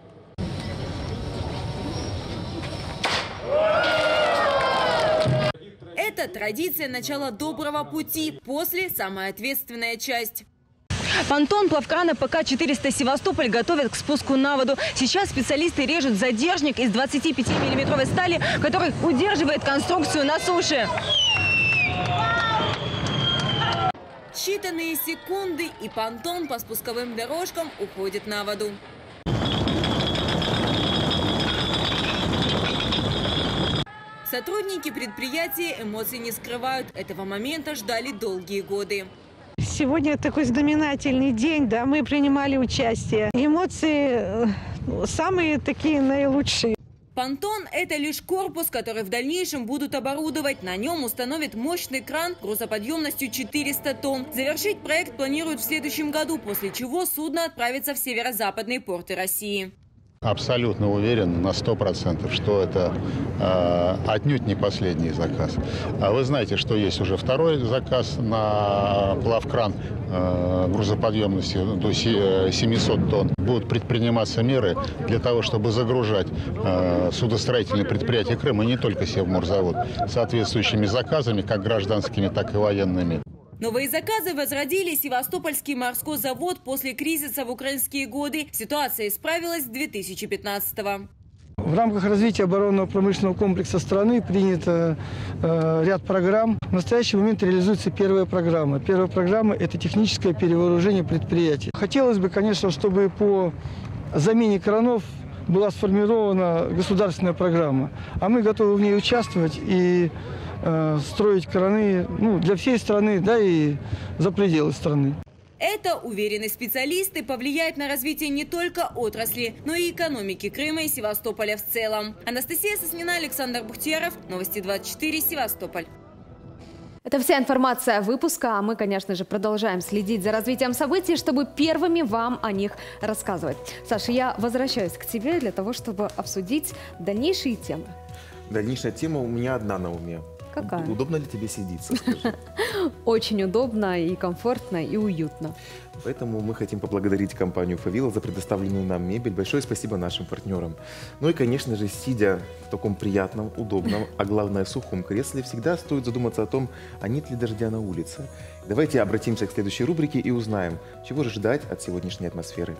Это традиция начала доброго пути. После – самая ответственная часть. Понтон плавкрана ПК-400 «Севастополь» готовят к спуску на воду. Сейчас специалисты режут задержник из 25-миллиметровой стали, который удерживает конструкцию на суше. Считанные секунды, и понтон по спусковым дорожкам уходит на воду. Сотрудники предприятия эмоций не скрывают. Этого момента ждали долгие годы. Сегодня такой знаменательный день, да, мы принимали участие. Эмоции самые такие наилучшие. Понтон – это лишь корпус, который в дальнейшем будут оборудовать. На нем установят мощный кран грузоподъемностью 400 тонн. Завершить проект планируют в следующем году, после чего судно отправится в северо-западные порты России. Абсолютно уверен на 100%, что это отнюдь не последний заказ. Вы знаете, что есть уже второй заказ на плавкран грузоподъемностью до 700 тонн. Будут предприниматься меры для того, чтобы загружать судостроительные предприятия Крыма, и не только Севморзавод, соответствующими заказами, как гражданскими, так и военными. Новые заказы возродили Севастопольский морской завод после кризиса в украинские годы. Ситуация исправилась с 2015-го. В рамках развития оборонного промышленного комплекса страны принято ряд программ. В настоящий момент реализуется первая программа. Первая программа – это техническое перевооружение предприятий. Хотелось бы, конечно, чтобы по замене кранов была сформирована государственная программа. А мы готовы в ней участвовать и строить краны для всей страны, да и за пределы страны. Это, уверены специалисты, повлияет на развитие не только отрасли, но и экономики Крыма и Севастополя в целом. Анастасия Соснина, Александр Бухтияров, Новости 24, Севастополь. Это вся информация выпуска, а мы, конечно же, продолжаем следить за развитием событий, чтобы первыми вам о них рассказывать. Саша, я возвращаюсь к тебе для того, чтобы обсудить дальнейшие темы. Дальнейшая тема у меня одна на уме. Какая? Удобно ли тебе сидится, скажи? Очень удобно и комфортно, и уютно. Поэтому мы хотим поблагодарить компанию «Фавила» за предоставленную нам мебель. Большое спасибо нашим партнерам. Ну и, конечно же, сидя в таком приятном, удобном, а главное, сухом кресле, всегда стоит задуматься о том, а нет ли дождя на улице. Давайте обратимся к следующей рубрике и узнаем, чего же ждать от сегодняшней атмосферы.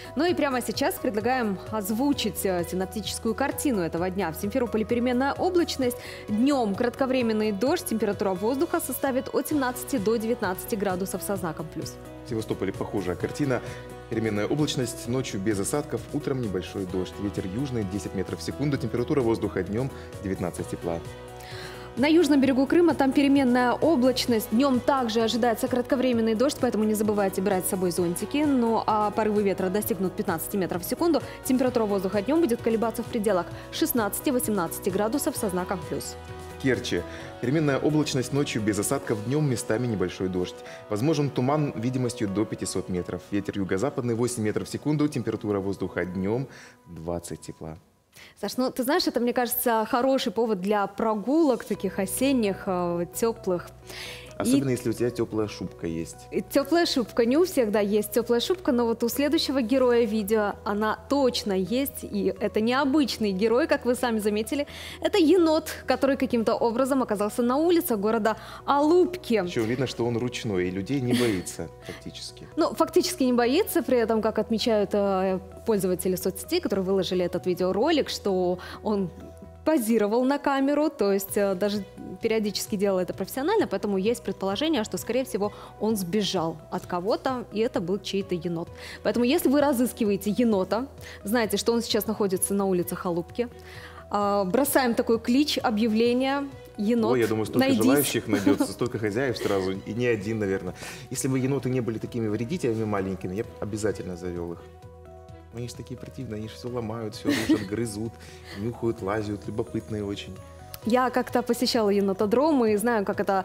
Ну и прямо сейчас предлагаем озвучить синоптическую картину этого дня. В Симферополе переменная облачность. Днем кратковременный дождь. Температура воздуха составит от 17 до 19 градусов со знаком плюс. В Севастополе похожая картина. Переменная облачность, ночью без осадков, утром небольшой дождь. Ветер южный 10 метров в секунду. Температура воздуха днем 19 тепла. На южном берегу Крыма там переменная облачность. Днем также ожидается кратковременный дождь, поэтому не забывайте брать с собой зонтики. Ну а порывы ветра достигнут 15 метров в секунду. Температура воздуха днем будет колебаться в пределах 16-18 градусов со знаком плюс. Керчи. Переменная облачность, ночью без осадков, днем местами небольшой дождь. Возможен туман видимостью до 500 метров. Ветер юго-западный 8 метров в секунду. Температура воздуха днем 20 тепла. Саш, ну ты знаешь, это, мне кажется, хороший повод для прогулок таких осенних, теплых. Особенно если у тебя теплая шубка есть. Теплая шубка. Не у всех, да, есть теплая шубка, но вот у следующего героя видео она точно есть. И это необычный герой, как вы сами заметили. Это енот, который каким-то образом оказался на улице города Алупки. Еще видно, что он ручной и людей не боится фактически. Ну, фактически не боится, при этом, как отмечают пользователи соцсетей, которые выложили этот видеоролик, что он позировал на камеру, то есть даже периодически делал это профессионально, поэтому есть предположение, что, скорее всего, он сбежал от кого-то, и это был чей-то енот. Поэтому, если вы разыскиваете енота, знаете, что он сейчас находится на улице Алупки, бросаем такой клич, объявление: енот, ой, я думаю, столько найдись. желающих найдется, столько хозяев сразу, и не один, наверное. Если бы еноты не были такими вредителями маленькими, я бы обязательно завел их. Но они же такие противные, они же все ломают, все рушат, грызут, нюхают, лазят, любопытные очень. Я как-то посещала енотодромы и знаю,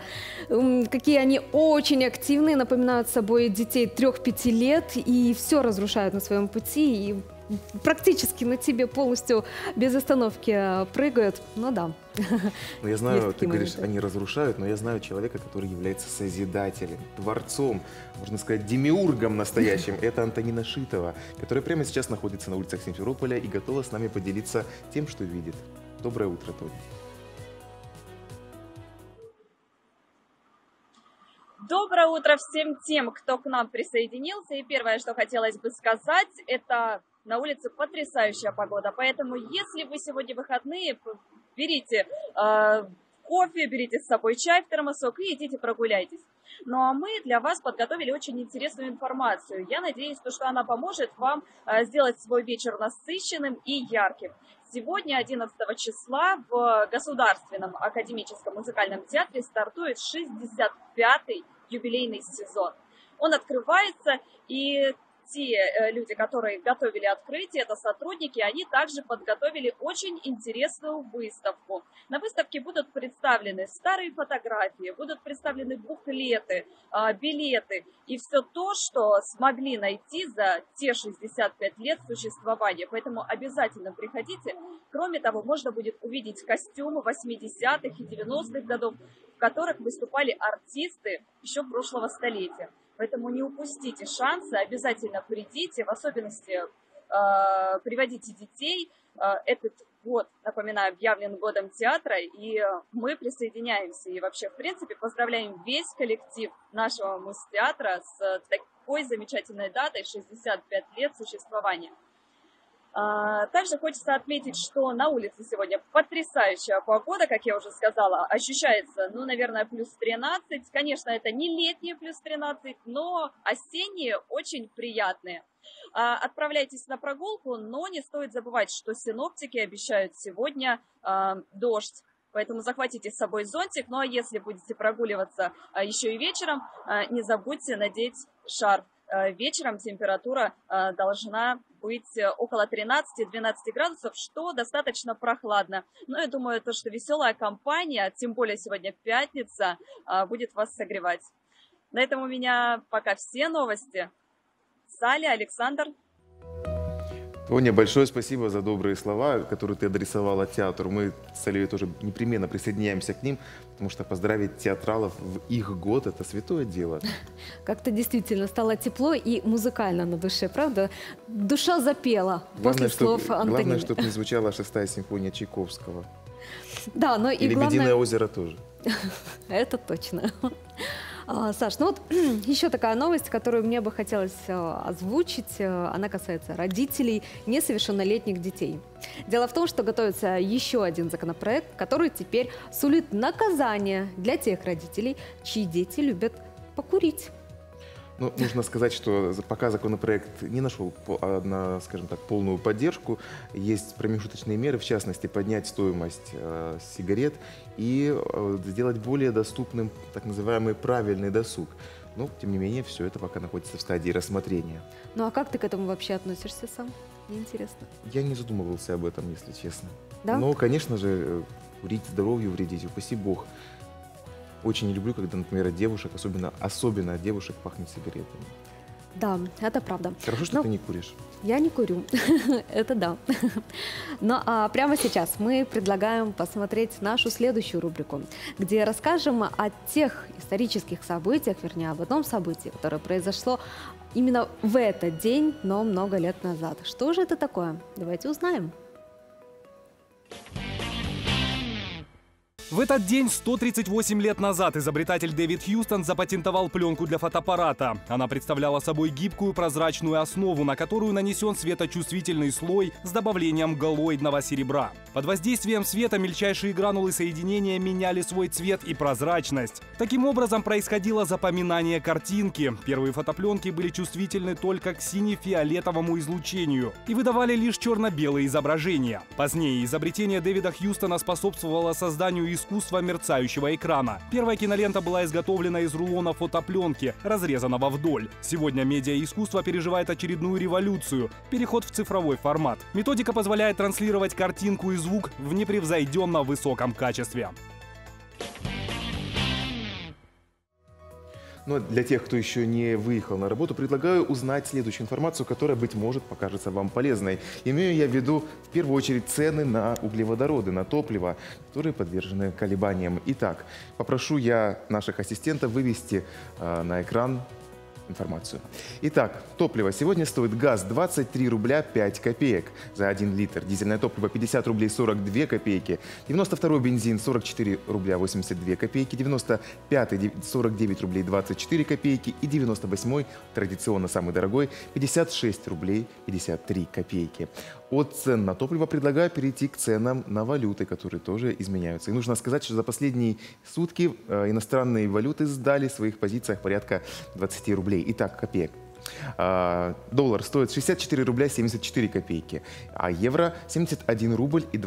какие они очень активные, напоминают собой детей 3-5 лет и все разрушают на своем пути, и практически на тебе полностью без остановки прыгают. Ну да. Но я знаю, ты говоришь, они разрушают, но я знаю человека, который является созидателем, творцом, можно сказать, демиургом настоящим. Это Антонина Шитова, которая прямо сейчас находится на улицах Симферополя и готова с нами поделиться тем, что видит. Доброе утро, Тоня. Доброе утро всем тем, кто к нам присоединился. И первое, что хотелось бы сказать, это на улице потрясающая погода. Поэтому, если вы сегодня выходные, берите кофе, берите с собой чай в термосок и идите прогуляйтесь. Ну а мы для вас подготовили очень интересную информацию. Я надеюсь, что она поможет вам сделать свой вечер насыщенным и ярким. Сегодня, 11 числа, в Государственном академическом музыкальном театре стартует 65-й юбилейный сезон. Он открывается, и те люди, которые готовили открытие, это сотрудники, они также подготовили очень интересную выставку. На выставке будут представлены старые фотографии, будут представлены буклеты, билеты и все то, что смогли найти за те 65 лет существования. Поэтому обязательно приходите. Кроме того, можно будет увидеть костюмы 80-х и 90-х годов, в которых выступали артисты еще прошлого столетия. Поэтому не упустите шансы, обязательно придите, в особенности приводите детей. Этот год, напоминаю, объявлен годом театра, и мы присоединяемся. И вообще, в принципе, поздравляем весь коллектив нашего муз-театра с такой замечательной датой, 65 лет существования. Также хочется отметить, что на улице сегодня потрясающая погода, как я уже сказала, ощущается, ну, наверное, плюс 13. Конечно, это не летние плюс 13, но осенние очень приятные. Отправляйтесь на прогулку, но не стоит забывать, что синоптики обещают сегодня дождь. Поэтому захватите с собой зонтик, ну а если будете прогуливаться еще и вечером, не забудьте надеть шарф. Вечером температура должна быть около 13-12 градусов, что достаточно прохладно. Но я думаю, что веселая компания, тем более сегодня пятница, будет вас согревать. На этом у меня пока все новости. Саля, Александр. Тоня, большое спасибо за добрые слова, которые ты адресовала театру. Мы с Алией тоже непременно присоединяемся к ним, потому что поздравить театралов в их год – это святое дело. Как-то действительно стало тепло и музыкально на душе, правда? Душа запела после слов Антонины. Главное, чтобы не звучала 6-я симфония Чайковского. Да, но и или главное... «Лебединое озеро» тоже. Это точно. Саш, ну вот еще такая новость, которую мне бы хотелось озвучить. Она касается родителей несовершеннолетних детей. Дело в том, что готовится еще один законопроект, который теперь сулит наказание для тех родителей, чьи дети любят покурить. Ну, нужно сказать, что пока законопроект не нашел, скажем так, полную поддержку, есть промежуточные меры, в частности, поднять стоимость сигарет и сделать более доступным так называемый правильный досуг. Но, тем не менее, все это пока находится в стадии рассмотрения. Ну, а как ты к этому вообще относишься сам? Мне интересно. Я не задумывался об этом, если честно. Да? Но, конечно же, курить здоровью вредить, упаси бог. Очень не люблю, когда, например, от девушек, особенно от девушек, пахнет сигаретами. Да, это правда. Хорошо, что ты не куришь. Я не курю, это да. Но прямо сейчас мы предлагаем посмотреть нашу следующую рубрику, где расскажем о тех исторических событиях, вернее, об одном событии, которое произошло именно в этот день, но много лет назад. Что же это такое? Давайте узнаем. В этот день 138 лет назад изобретатель Дэвид Хьюстон запатентовал пленку для фотоаппарата. Она представляла собой гибкую прозрачную основу, на которую нанесен светочувствительный слой с добавлением галлоидного серебра. Под воздействием света мельчайшие гранулы соединения меняли свой цвет и прозрачность. Таким образом происходило запоминание картинки. Первые фотопленки были чувствительны только к сине-фиолетовому излучению и выдавали лишь черно-белые изображения. Позднее изобретение Дэвида Хьюстона способствовало созданию искусства мерцающего экрана. Первая кинолента была изготовлена из рулона фотопленки, разрезанного вдоль. Сегодня медиаискусство переживает очередную революцию – переход в цифровой формат. Методика позволяет транслировать картинку и звук в непревзойденно высоком качестве. Но для тех, кто еще не выехал на работу, предлагаю узнать следующую информацию, которая, быть может, покажется вам полезной. Имею я в виду, в первую очередь, цены на углеводороды, на топливо, которые подвержены колебаниям. Итак, попрошу я наших ассистентов вывести на экран информацию. Итак, топливо. Сегодня стоит газ 23 рубля 5 копеек за 1 литр. Дизельное топливо 50 рублей 42 копейки. 92-й бензин 44 рубля 82 копейки. 95-й 49 рублей 24 копейки. И 98-й, традиционно самый дорогой, 56 рублей 53 копейки. От цен на топливо предлагаю перейти к ценам на валюты, которые тоже изменяются. И нужно сказать, что за последние сутки иностранные валюты сдали в своих позициях порядка 20 рублей. Итак, копеек. Доллар стоит 64 рубля 74 копейки, а евро 71 рубль и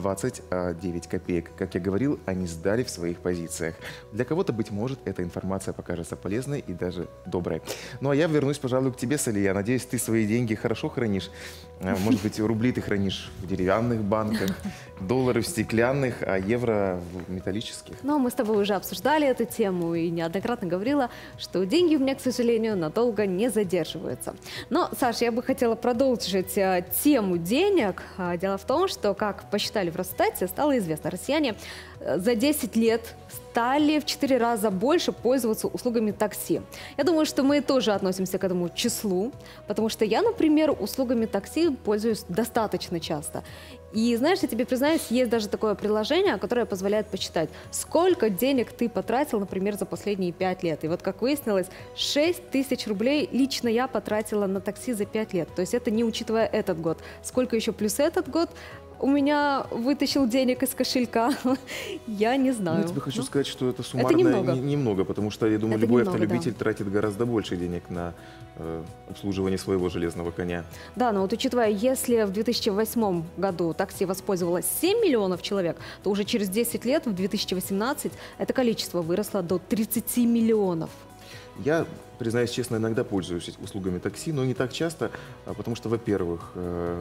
29 копеек. Как я говорил, они сдали в своих позициях. Для кого-то, быть может, эта информация покажется полезной и даже доброй. Ну а я вернусь, пожалуй, к тебе, Салия. Надеюсь, ты свои деньги хорошо хранишь. Может быть, рубли ты хранишь в деревянных банках, доллары в стеклянных, а евро в металлических. Но мы с тобой уже обсуждали эту тему и неоднократно говорила, что деньги у меня, к сожалению, надолго не задерживаются. Но, Саш, я бы хотела продолжить тему денег. Дело в том, что, как посчитали в Росстате, стало известно, россияне за 10 лет стали в 4 раза больше пользоваться услугами такси. Я думаю, что мы тоже относимся к этому числу, потому что я, например, услугами такси пользуюсь достаточно часто. И знаешь, я тебе признаюсь, есть даже такое приложение, которое позволяет посчитать, сколько денег ты потратил, например, за последние 5 лет. И вот, как выяснилось, 6 тысяч рублей лично я потратила на такси за 5 лет. То есть это не учитывая этот год. Сколько еще плюс этот год у меня вытащил денег из кошелька, я не знаю. Я тебе хочу сказать, что это суммарно немного, потому что, я думаю, это любой автолюбитель тратит гораздо больше денег на обслуживание своего железного коня. Да, но вот учитывая, если в 2008 году такси воспользовалось 7 миллионов человек, то уже через 10 лет, в 2018, это количество выросло до 30 миллионов. Я, признаюсь честно, иногда пользуюсь услугами такси, но не так часто, потому что, во-первых,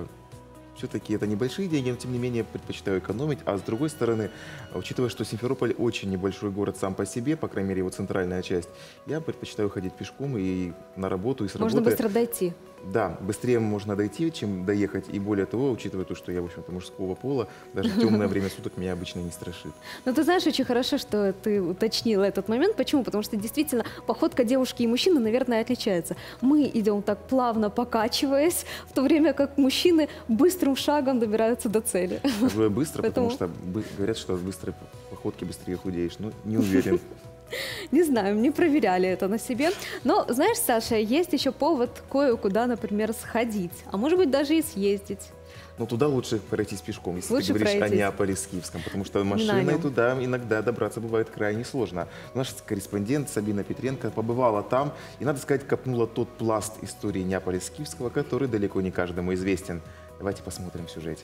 все-таки это небольшие деньги, но тем не менее предпочитаю экономить. А с другой стороны, учитывая, что Симферополь очень небольшой город сам по себе, по крайней мере его центральная часть, я предпочитаю ходить пешком и на работу, и с работы. Можно быстро дойти. Да, быстрее можно дойти, чем доехать. И более того, учитывая то, что я, в общем-то, мужского пола, даже в темное время суток меня обычно не страшит. Но ты знаешь, очень хорошо, что ты уточнила этот момент. Почему? Потому что действительно походка девушки и мужчины, наверное, отличается. Мы идем так плавно покачиваясь, в то время как мужчины быстрым шагом добираются до цели. Скажу я быстро, потому что говорят, что от быстрой походки быстрее худеешь. Но не уверен. Не знаю, не проверяли это на себе. Но, знаешь, Саша, есть еще повод кое-куда, например, сходить. А может быть, даже и съездить. Но туда лучше пройтись пешком, если Лучше ты говоришь пройтись. о Неаполе-Скифском, потому что машиной туда иногда добраться бывает крайне сложно. Наш корреспондент Сабина Петренко побывала там и, надо сказать, копнула тот пласт истории Неаполя-Скифского, который далеко не каждому известен. Давайте посмотрим в сюжете.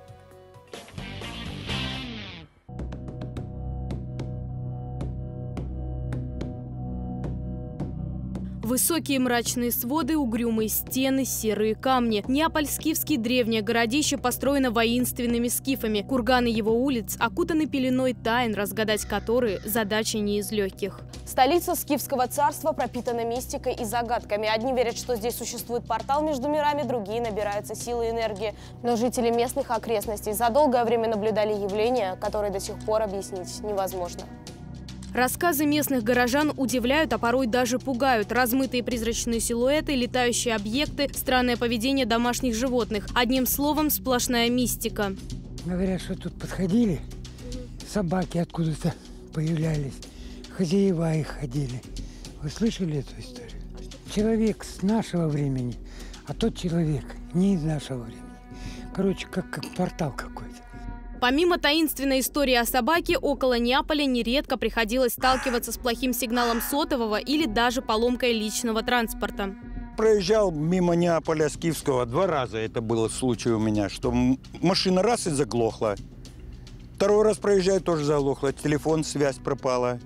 Высокие мрачные своды, угрюмые стены, серые камни. Неаполь-Скифский древнее городище построено воинственными скифами. Курганы его улиц окутаны пеленой тайн, разгадать которые задача не из легких. Столица скифского царства пропитана мистикой и загадками. Одни верят, что здесь существует портал между мирами, другие набираются силы и энергии. Но жители местных окрестностей за долгое время наблюдали явления, которые до сих пор объяснить невозможно. Рассказы местных горожан удивляют, а порой даже пугают. Размытые призрачные силуэты, летающие объекты, странное поведение домашних животных. Одним словом, сплошная мистика. Говорят, что тут подходили, собаки откуда-то появлялись, хозяева их ходили. Вы слышали эту историю? Человек с нашего времени, а тот человек не из нашего времени. Короче, как портал какой-то. Помимо таинственной истории о собаке, около Неаполя нередко приходилось сталкиваться с плохим сигналом сотового или даже поломкой личного транспорта. Проезжал мимо Неаполя Скифского 2 раза, это был случай у меня, что машина раз и заглохла. 2-й раз проезжаю, тоже заглохла, телефон, связь пропала.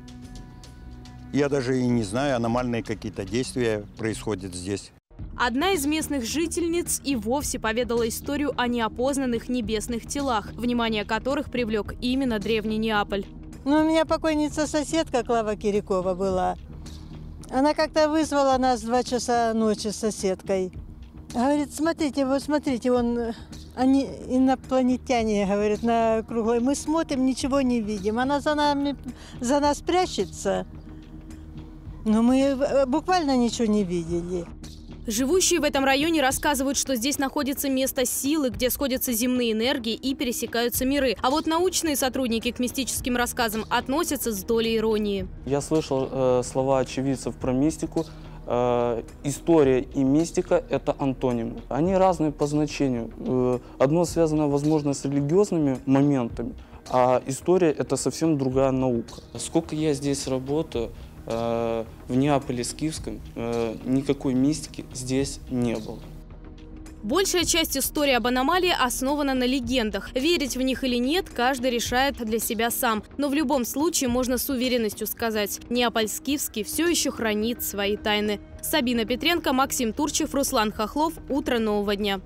Я даже и не знаю, аномальные какие-то действия происходят здесь. Одна из местных жительниц и вовсе поведала историю о неопознанных небесных телах, внимание которых привлек именно древний Неаполь. Ну, у меня покойница-соседка Клава Кирикова была. Она как-то вызвала нас в 2 часа ночи с соседкой. Говорит, смотрите, вот смотрите, они инопланетяне, говорит, на круглой. Мы смотрим, ничего не видим. Она за нас прячется. Но мы буквально ничего не видели. Живущие в этом районе рассказывают, что здесь находится место силы, где сходятся земные энергии и пересекаются миры. А вот научные сотрудники к мистическим рассказам относятся с долей иронии. Я слышал слова очевидцев про мистику. История и мистика – это антонимы. Они разные по значению. Одно связано, возможно, с религиозными моментами, а история – это совсем другая наука. Сколько я здесь работаю, в Неаполе-Скифском никакой мистики здесь не было. Большая часть истории об аномалии основана на легендах. Верить в них или нет, каждый решает для себя сам. Но в любом случае можно с уверенностью сказать, Неаполь-Скифский все еще хранит свои тайны. Сабина Петренко, Максим Турчев, Руслан Хохлов. Утро нового дня.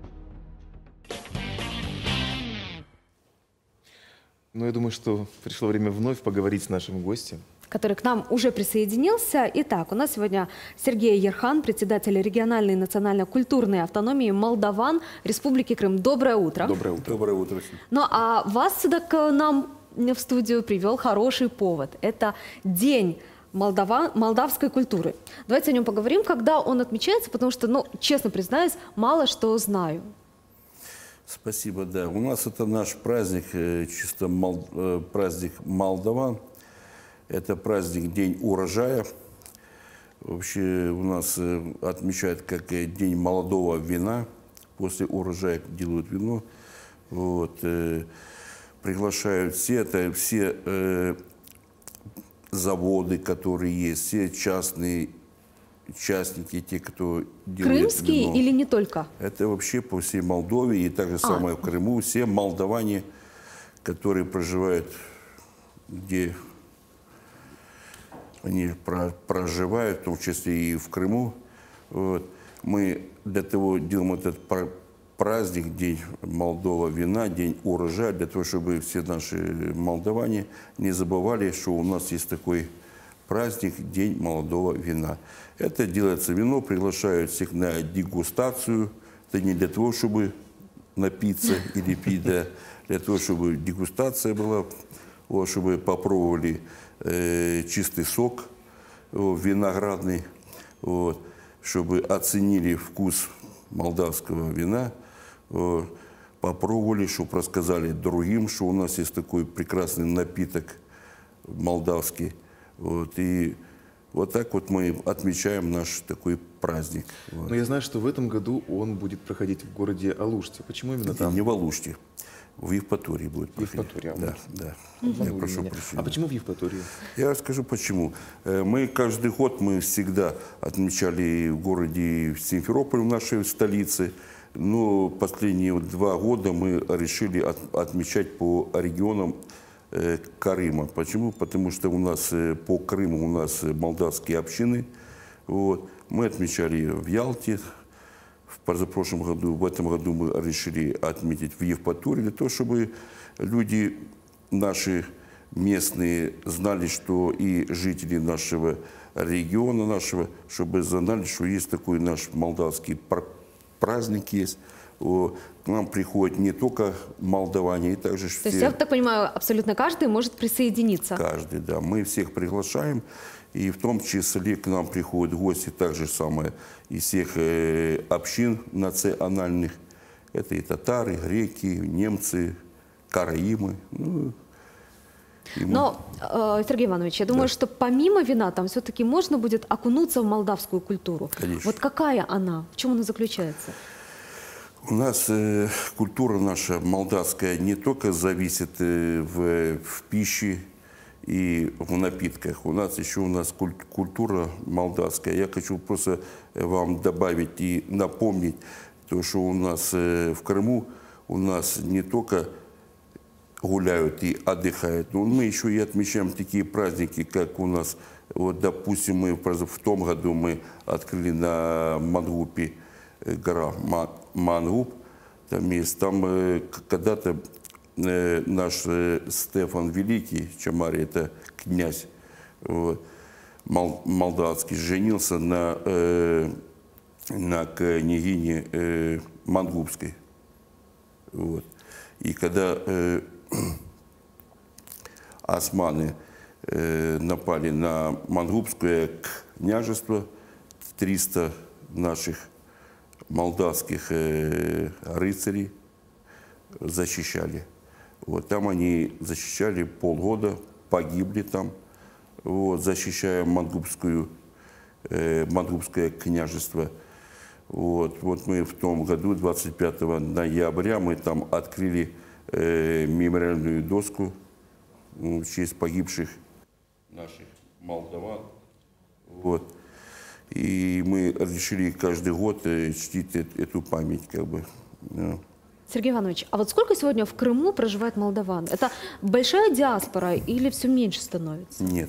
Ну, я думаю, что пришло время вновь поговорить с нашим гостем, который к нам уже присоединился. Итак, у нас сегодня Сергей Ерхан, председатель региональной национально-культурной автономии Молдаван Республики Крым. Доброе утро. Доброе утро. Доброе утро. Ну, а вас сюда к нам в студию привел хороший повод. Это День молдавской культуры. Давайте о нем поговорим, когда он отмечается, потому что, ну, честно признаюсь, мало что знаю. Спасибо, да. У нас это наш праздник, чисто праздник Молдаван. Это праздник День урожая. Вообще у нас отмечают как День молодого вина. После урожая делают вино. Вот. Приглашают все заводы, которые есть, все частные участники, те, кто делает Крымские вино. Или не только? Это вообще по всей Молдове и так же самое в Крыму. Все молдаване, которые проживают, где они проживают, в том числе и в Крыму. Вот. Мы для того делаем этот праздник, День Молдова вина, День урожая, для того, чтобы все наши молдаване не забывали, что у нас есть такой праздник, День молодого вина. Это делается вино, приглашают всех на дегустацию. Это не для того, чтобы напиться или пить, да, для того, чтобы дегустация была, вот, чтобы попробовали чистый сок виноградный, вот, чтобы оценили вкус молдавского вина, вот, попробовали, чтобы рассказали другим, что у нас есть такой прекрасный напиток молдавский. Вот, и вот так вот мы отмечаем наш такой праздник. Вот. Но я знаю, что в этом году он будет проходить в городе Алуште. Почему именно там? Не в Алуште, в Евпатории будет проходить. Евпатория. Да, да. Я прошу прощения. А почему в Евпатории? Я расскажу почему. Мы каждый год, мы всегда отмечали в городе Симферополь, в нашей столице. Но последние 2 года мы решили отмечать по регионам Крыма. Почему? Потому что у нас по Крыму у нас молдавские общины. Вот. Мы отмечали в Ялте в позапрошлом году. В этом году мы решили отметить в Евпатории, для того, чтобы люди наши местные знали, что и жители нашего региона нашего, чтобы знали, что есть такой наш молдавский праздник есть. К нам приходят не только молдаване, и также все... То есть, я так понимаю, абсолютно каждый может присоединиться? Каждый, да. Мы всех приглашаем, и в том числе к нам приходят гости, так же самое, из всех общин национальных. Это и татары, греки, немцы, караимы. Но, Сергей Иванович, я думаю, что помимо вина там все-таки можно будет окунуться в молдавскую культуру. Конечно. Вот какая она? В чем она заключается? У нас культура наша молдавская не только зависит в пище и в напитках. У нас еще культура молдавская. Я хочу просто вам добавить и напомнить, то, что у нас в Крыму у нас не только гуляют и отдыхают, но мы еще и отмечаем такие праздники, как у нас, вот, допустим, мы в том году мы открыли на Мангупе гора Мангуп, там есть, там когда-то наш Стефан Великий, Чамари, это князь вот, молдавский, женился на княгине Мангупской. Вот. И когда османы напали на Мангупское княжество, 300 наших молдавских рыцарей защищали. Вот, там они защищали полгода, погибли там, вот, защищая Мангупское княжество. Вот мы в том году, 25 ноября, мы там открыли мемориальную доску в честь погибших наших молдаван. Вот. И мы решили каждый год чтить эту память, как бы. Да. Сергей Иванович, а вот сколько сегодня в Крыму проживает молдаван? Это большая диаспора или все меньше становится? Нет.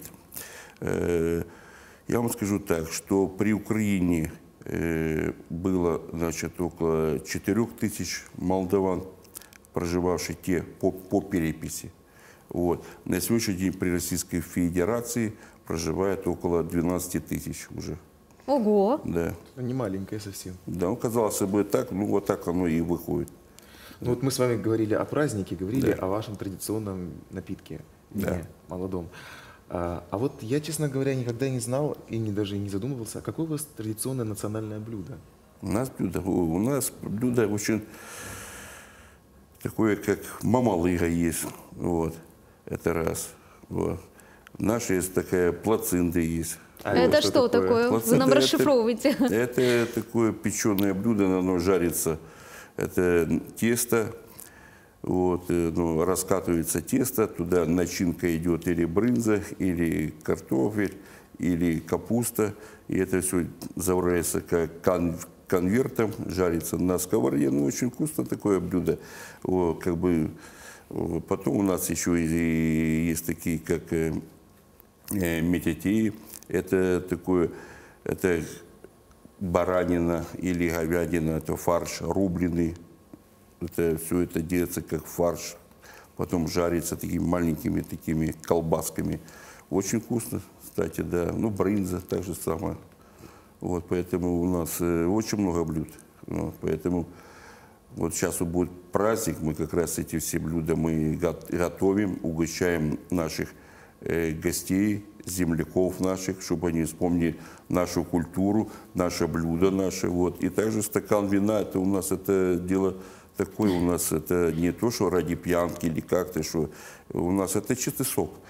Я вам скажу так, что при Украине было, значит, около 4000 молдаван, проживавших по переписи. Вот. На сегодняшний день при Российской Федерации проживает около 12 тысяч уже. Ого! Да. Не маленькая совсем. Да, ну, казалось бы так, ну вот так оно и выходит. Ну, вот мы с вами говорили о празднике, говорили о вашем традиционном напитке, молодом. А вот я, честно говоря, никогда не знал и даже не задумывался, какое у вас традиционное национальное блюдо? У нас блюдо очень такое, как мамалыга есть. Вот. Это раз. Вот. Наша есть такая плацинта есть. Это что такое? Вы нам расшифровываете. Это такое печеное блюдо, оно жарится. Это тесто, вот, ну, раскатывается тесто, туда начинка идет или брынза, или картофель, или капуста. И это все заваривается как конвертом, жарится на сковороде. Ну, очень вкусно такое блюдо. Вот, как бы, потом у нас еще есть такие, как мететеи. Это такое, это баранина или говядина, это фарш рубленый. Это все это делается как фарш. Потом жарится такими маленькими такими колбасками. Очень вкусно, кстати, да. Ну, брынза так же самое. Вот, поэтому у нас очень много блюд. Вот, поэтому вот сейчас будет праздник, мы как раз эти все блюда мы готовим, угощаем наших гостей, земляков наших, чтобы они вспомнили нашу культуру, наше блюдо наше. Вот. И также стакан вина, это у нас это дело такое, у нас это не то, что ради пьянки или как-то, что у нас это чистый сок.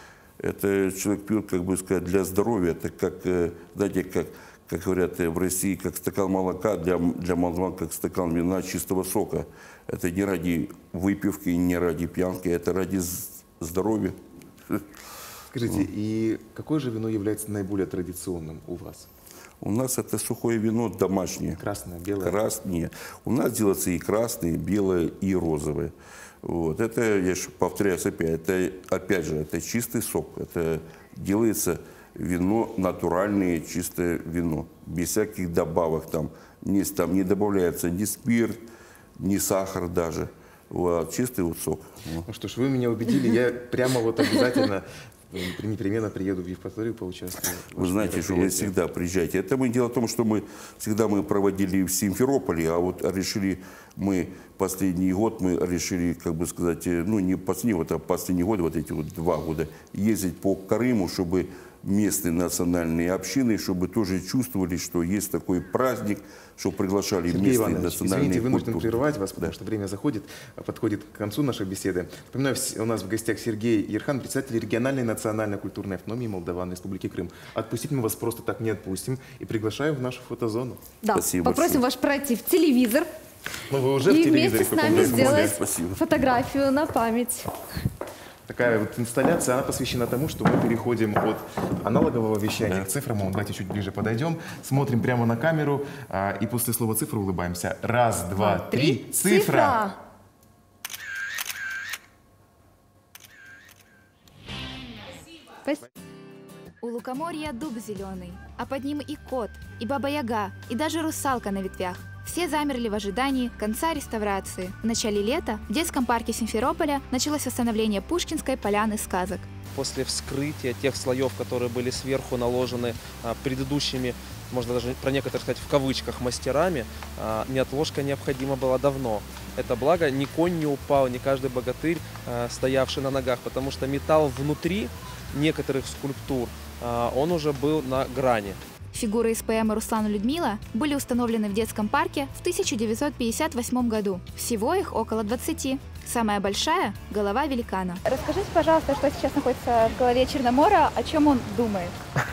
Это человек пьет, как бы сказать, для здоровья. Это как, знаете, как говорят в России, как стакан молока, для молдаван, как стакан вина чистого сока. Это не ради выпивки, не ради пьянки, это ради здоровья. Скажите, и какое же вино является наиболее традиционным у вас? У нас это сухое вино домашнее. Красное, белое? Красное. У нас делается и красное, и белое, и розовое. Вот. Это, я же повторяюсь опять же, это чистый сок. Это делается вино натуральное, чистое вино. Без всяких добавок. Там не добавляется ни спирт, ни сахар даже. Вот. Чистый вот сок. Ну что ж, вы меня убедили. Я прямо вот обязательно... непременно приеду в Евпаторию поучаствую. Вы знаете, что вы всегда приезжаете. Это дело в том, что мы всегда проводили в Симферополе, а вот решили мы последний год, как бы сказать, ну не последний год, а последний год, вот эти вот 2 года, ездить по Крыму, чтобы местные национальные общины, чтобы тоже чувствовали, что есть такой праздник, что приглашали Сергей местные Иванович, национальные извините, вынужден культуры. прерывать вас, потому что время подходит к концу нашей беседы. Напоминаю, у нас в гостях Сергей Ерхан, председатель региональной национальной культурной автономии Молдаван, Республики Крым. Отпустить мы вас просто так не отпустим и приглашаем в нашу фотозону. Да, Спасибо попросим большое. вас пройти в телевизор Ну, вы уже в и телевизоре вместе с в каком-то нами смысле. сделать Спасибо. фотографию на память. Такая вот инсталляция, она посвящена тому, что мы переходим от аналогового вещания к цифрам. Давайте чуть ближе подойдем, смотрим прямо на камеру и после слова цифры улыбаемся. 1, 2, 3, цифра! У лукоморья дуб зеленый, а под ним и кот, и баба-яга, и даже русалка на ветвях. Все замерли в ожидании конца реставрации. В начале лета в детском парке Симферополя началось восстановление Пушкинской поляны сказок. После вскрытия тех слоев, которые были сверху наложены предыдущими, можно даже про некоторых сказать в кавычках, мастерами, неотложка необходима была давно. Это благо ни конь не упал, ни каждый богатырь, стоявший на ногах, потому что металл внутри некоторых скульптур, он уже был на грани. Фигуры из поэмы «Руслан и Людмила» были установлены в детском парке в 1958 году. Всего их около 20. Самая большая – голова великана. Расскажите, пожалуйста, что сейчас находится в голове Черномора, о чем он думает?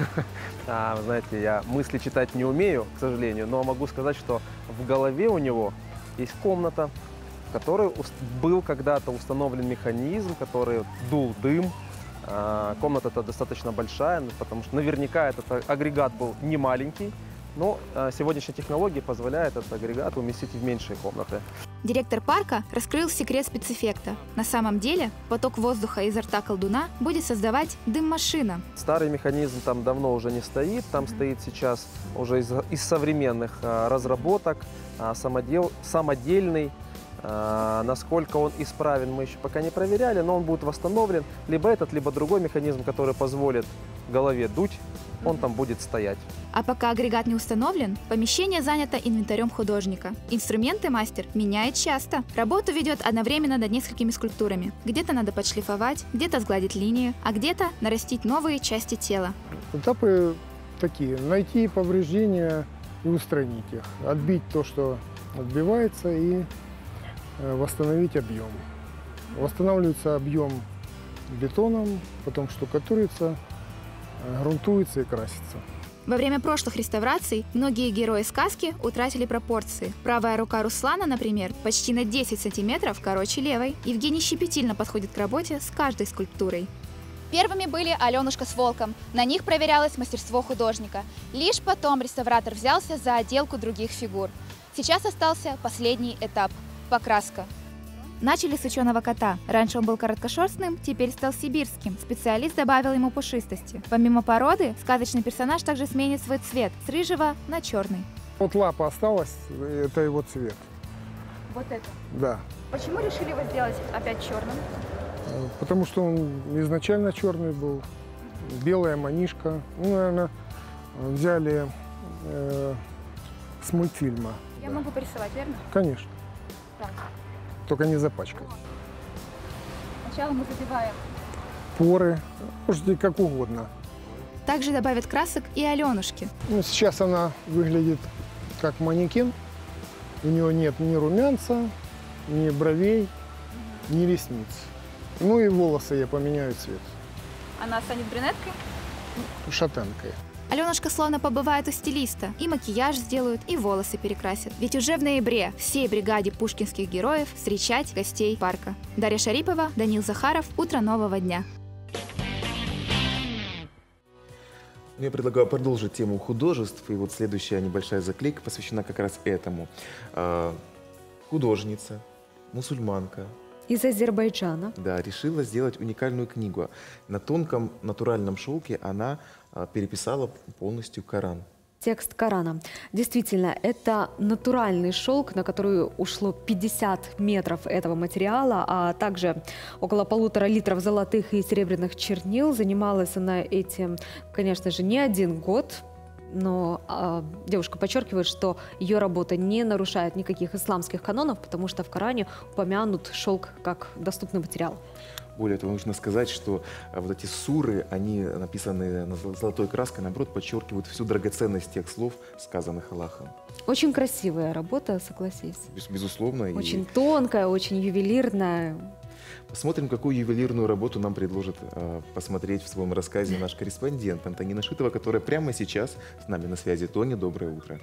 Вы знаете, я мысли читать не умею, к сожалению, но могу сказать, что в голове у него есть комната, в которой был когда-то установлен механизм, который дул дым. Комната-то достаточно большая, потому что наверняка этот агрегат был не маленький, но сегодняшние технологии позволяют этот агрегат уместить в меньшие комнаты. Директор парка раскрыл секрет спецэффекта. На самом деле поток воздуха изо рта колдуна будет создавать дым-машина. Старый механизм там давно уже не стоит, там стоит сейчас уже из современных разработок самодельный. Насколько он исправен, мы еще пока не проверяли, но он будет восстановлен. Либо этот, либо другой механизм, который позволит голове дуть, он там будет стоять. А пока агрегат не установлен, помещение занято инвентарем художника. Инструменты мастер меняет часто. Работу ведет одновременно над несколькими скульптурами. Где-то надо подшлифовать, где-то сгладить линию, а где-то нарастить новые части тела. Этапы такие: найти повреждения и устранить их, отбить то, что отбивается, и восстановить объем. Восстанавливается объем бетоном, потом штукатурится, грунтуется и красится. Во время прошлых реставраций многие герои сказки утратили пропорции. Правая рука Руслана, например, почти на 10 сантиметров короче левой. Евгений щепетильно подходит к работе с каждой скульптурой. Первыми были Аленушка с волком. На них проверялось мастерство художника. Лишь потом реставратор взялся за отделку других фигур. Сейчас остался последний этап – покраска. Начали с ученого кота. Раньше он был короткошерстным, теперь стал сибирским. Специалист добавил ему пушистости. Помимо породы, сказочный персонаж также сменит свой цвет с рыжего на черный. Вот лапа осталась, это его цвет. Вот это? Да. Почему решили его сделать опять черным? Потому что он изначально черный был. Белая манишка. Ну, наверное, взяли с мультфильма. Я могу порисовать, верно? Конечно. Так. Только не запачкать. Сначала мы забиваем Поры, можете как угодно. Также добавят красок и Аленушки. Ну, сейчас она выглядит как манекен. У нее нет ни румянца, ни бровей, ни ресниц. Ну и волосы я поменяю цвет. Она станет брюнеткой? Шатенкой. Аленушка словно побывает у стилиста. И макияж сделают, и волосы перекрасят. Ведь уже в ноябре всей бригаде пушкинских героев встречать гостей парка. Дарья Шарипова, Данил Захаров. Утро нового дня. Я предлагаю продолжить тему художеств. И вот следующая небольшая заклейка посвящена как раз этому. Художница, мусульманка. Из Азербайджана. Да, решила сделать уникальную книгу. На тонком натуральном шелке она переписала полностью Коран. Текст Корана. Действительно, это натуральный шелк, на который ушло 50 метров этого материала, а также около 1,5 литров золотых и серебряных чернил. Занималась она этим, конечно же, не 1 год. Но девушка подчеркивает, что ее работа не нарушает никаких исламских канонов, потому что в Коране упомянут шелк как доступный материал. Более того, нужно сказать, что вот эти суры, они написаны золотой краской, наоборот, подчеркивают всю драгоценность тех слов, сказанных Аллахом. Очень красивая работа, согласись. Безусловно. Очень тонкая, очень ювелирная. Посмотрим, какую ювелирную работу нам предложит посмотреть в своем рассказе наш корреспондент Антонина Шитова, которая прямо сейчас с нами на связи. Тоня, доброе утро.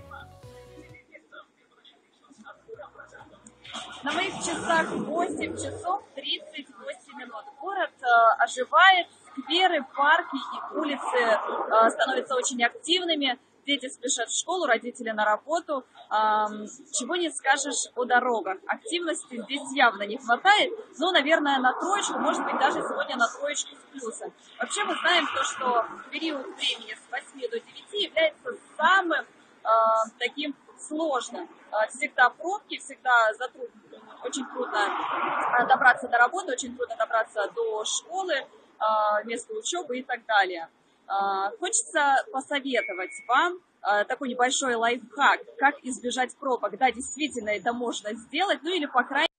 На моих часах 8 часов 38 минут. Город оживает, скверы, парки и улицы становятся очень активными. Дети спешат в школу, родители на работу. Чего не скажешь о дорогах. Активности здесь явно не хватает. Но, наверное, на 3, может быть, даже сегодня на 3 с плюсом. Вообще мы знаем то, что период времени с 8 до 9 является самым таким сложным. Всегда пробки, всегда очень трудно добраться до работы, очень трудно добраться до школы, места учебы и так далее. Хочется посоветовать вам такой небольшой лайфхак, как избежать пробок. Да, действительно, это можно сделать, ну или по крайней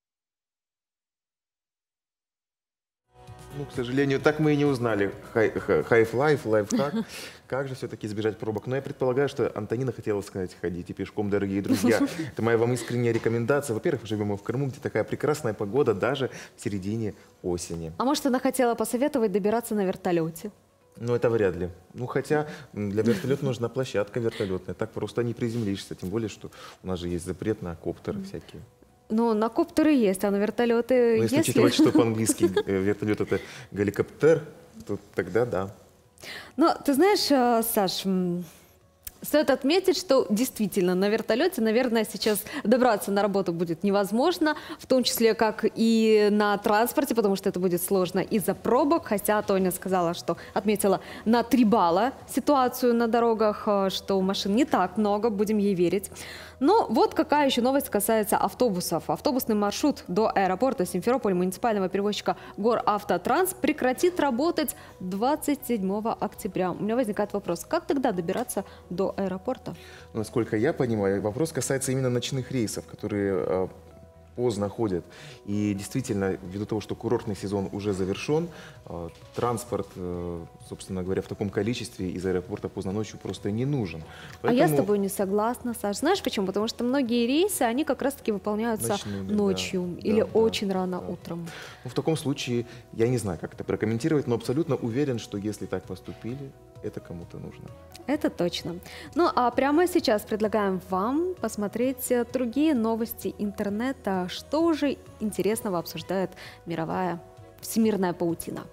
Ну, к сожалению, так мы и не узнали. Хайф-лайф, лайфхак. Как же все-таки избежать пробок? Но я предполагаю, что Антонина хотела сказать: ходите пешком, дорогие друзья. Это моя вам искренняя рекомендация. Во-первых, живем мы в Крыму, где такая прекрасная погода даже в середине осени. А может, она хотела посоветовать добираться на вертолете? Ну, это вряд ли. Ну, хотя для вертолета нужна площадка вертолетная. Так просто не приземлишься. Тем более, что у нас же есть запрет на коптеры всякие. Ну, на коптеры есть, а на вертолеты есть. Если учитывать, что по-английски вертолет — это геликоптер, то тогда да. Ну, ты знаешь, Саш, стоит отметить, что действительно на вертолете, наверное, сейчас добраться на работу будет невозможно, в том числе как и на транспорте, потому что это будет сложно из-за пробок. Хотя Тоня сказала, что отметила на 3 балла ситуацию на дорогах, что машин не так много, будем ей верить. Но вот какая еще новость касается автобусов. Автобусный маршрут до аэропорта Симферополь муниципального перевозчика Горавтотранс прекратит работать 27 октября. У меня возникает вопрос, как тогда добираться до аэропорта? Насколько я понимаю, вопрос касается именно ночных рейсов, которые поздно ходят. И действительно, ввиду того, что курортный сезон уже завершен, транспорт, собственно говоря, в таком количестве из аэропорта поздно ночью просто не нужен. Поэтому... А я с тобой не согласна, Саш. Знаешь почему? Потому что многие рейсы, они как раз-таки выполняются ночью или очень рано утром. Ну, в таком случае, я не знаю, как это прокомментировать, но абсолютно уверен, что если так поступили, это кому-то нужно. Это точно. Ну, а прямо сейчас предлагаем вам посмотреть другие новости интернета. Что же интересного обсуждает мировая всемирная паутина?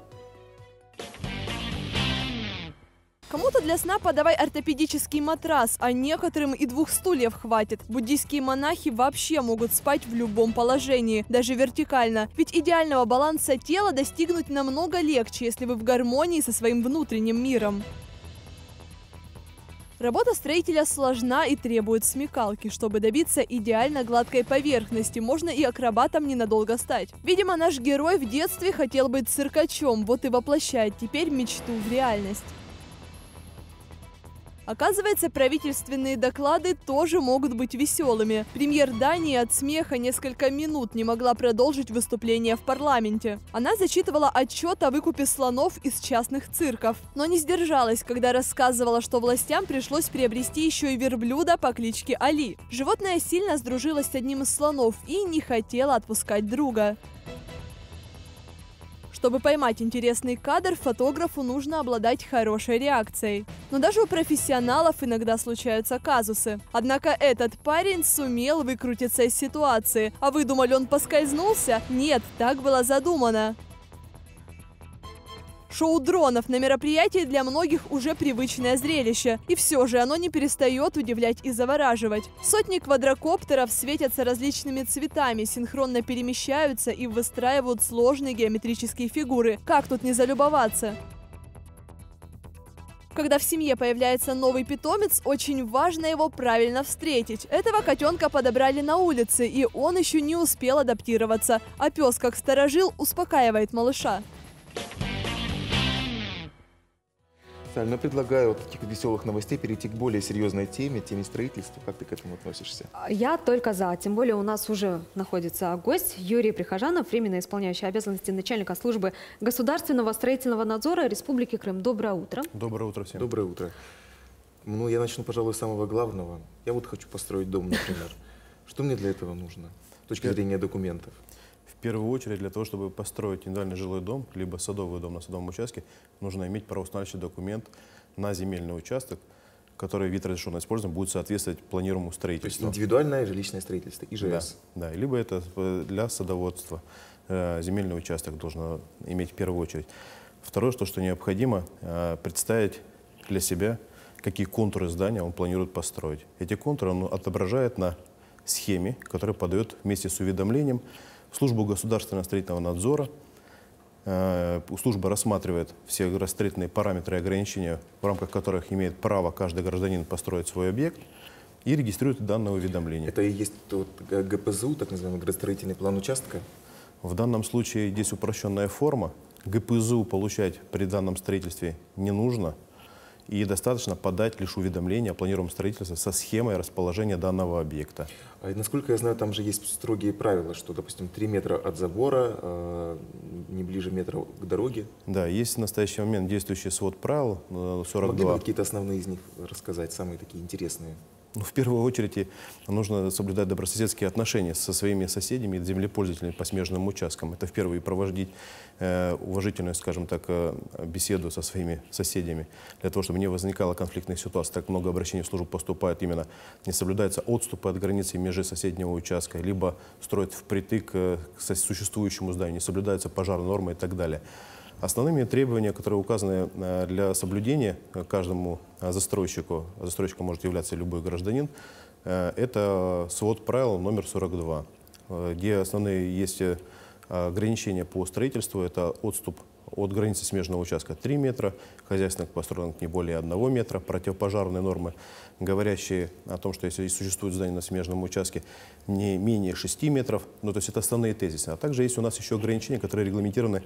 Кому-то для сна подавай ортопедический матрас, а некоторым и 2 стульев хватит. Буддийские монахи вообще могут спать в любом положении, даже вертикально. Ведь идеального баланса тела достигнуть намного легче, если вы в гармонии со своим внутренним миром. Работа строителя сложна и требует смекалки. Чтобы добиться идеально гладкой поверхности, можно и акробатом ненадолго стать. Видимо, наш герой в детстве хотел быть циркачом, вот и воплощает теперь мечту в реальность. Оказывается, правительственные доклады тоже могут быть веселыми. Премьер Дании от смеха несколько минут не могла продолжить выступление в парламенте. Она зачитывала отчет о выкупе слонов из частных цирков. Но не сдержалась, когда рассказывала, что властям пришлось приобрести еще и верблюда по кличке Али. Животное сильно сдружилось с одним из слонов и не хотело отпускать друга. Чтобы поймать интересный кадр, фотографу нужно обладать хорошей реакцией. Но даже у профессионалов иногда случаются казусы. Однако этот парень сумел выкрутиться из ситуации. А вы думали, он поскользнулся? Нет, так было задумано. Шоу дронов на мероприятии для многих уже привычное зрелище. И все же оно не перестает удивлять и завораживать. Сотни квадрокоптеров светятся различными цветами, синхронно перемещаются и выстраивают сложные геометрические фигуры. Как тут не залюбоваться? Когда в семье появляется новый питомец, очень важно его правильно встретить. Этого котенка подобрали на улице, и он еще не успел адаптироваться. А пес, как сторожил, успокаивает малыша. Но предлагаю от таких веселых новостей перейти к более серьезной теме строительства. Как ты к этому относишься? Я только за. Тем более у нас уже находится гость Юрий Прихожанов, временно исполняющий обязанности начальника службы государственного строительного надзора Республики Крым. Доброе утро. Доброе утро всем. Доброе утро. Ну, я начну, пожалуй, с самого главного. Я вот хочу построить дом, например. Что мне для этого нужно с точки зрения документов? В первую очередь, для того, чтобы построить индивидуальный жилой дом, либо садовый дом на садовом участке, нужно иметь правоустанавливающий документ на земельный участок, который вид разрешенного использования будет соответствовать планируемому строительству. То есть индивидуальное жилищное строительство, ИЖС. Да, либо это для садоводства. Земельный участок должен иметь в первую очередь. Второе, что необходимо представить для себя, какие контуры здания он планирует построить. Эти контуры он отображает на схеме, которую подает вместе с уведомлением в службу государственного строительного надзора. Служба рассматривает все строительные параметры и ограничения, в рамках которых имеет право каждый гражданин построить свой объект, и регистрирует данное уведомление. Это и есть тот ГПЗУ, так называемый градостроительный план участка? В данном случае здесь упрощенная форма. ГПЗУ получать при данном строительстве не нужно. И достаточно подать лишь уведомление о планируемом строительстве со схемой расположения данного объекта. А насколько я знаю, там же есть строгие правила, что, допустим, 3 метра от забора, не ближе метра к дороге. Да, есть в настоящий момент действующий свод правил 42. Могли бы какие-то основные из них рассказать, самые такие интересные? Ну, в первую очередь нужно соблюдать добрососедские отношения со своими соседями и землепользователями по смежным участкам. Это в первую очередь проводить уважительную, скажем так, беседу со своими соседями, для того, чтобы не возникало конфликтных ситуаций. Так много обращений в службу поступает именно, не соблюдаются отступы от границы межи соседнего участка, либо строят впритык к существующему зданию, не соблюдаются пожарные нормы и так далее. Основными требованиями, которые указаны для соблюдения каждому застройщику, застройщиком может являться любой гражданин, это свод правил номер 42, где основные есть ограничения по строительству. Это отступ от границы смежного участка 3 метра, хозяйственных построек не более 1 метра, противопожарные нормы, говорящие о том, что если существует здание на смежном участке, не менее 6 метров, ну, то есть это основные тезисы. А также есть у нас еще ограничения, которые регламентированы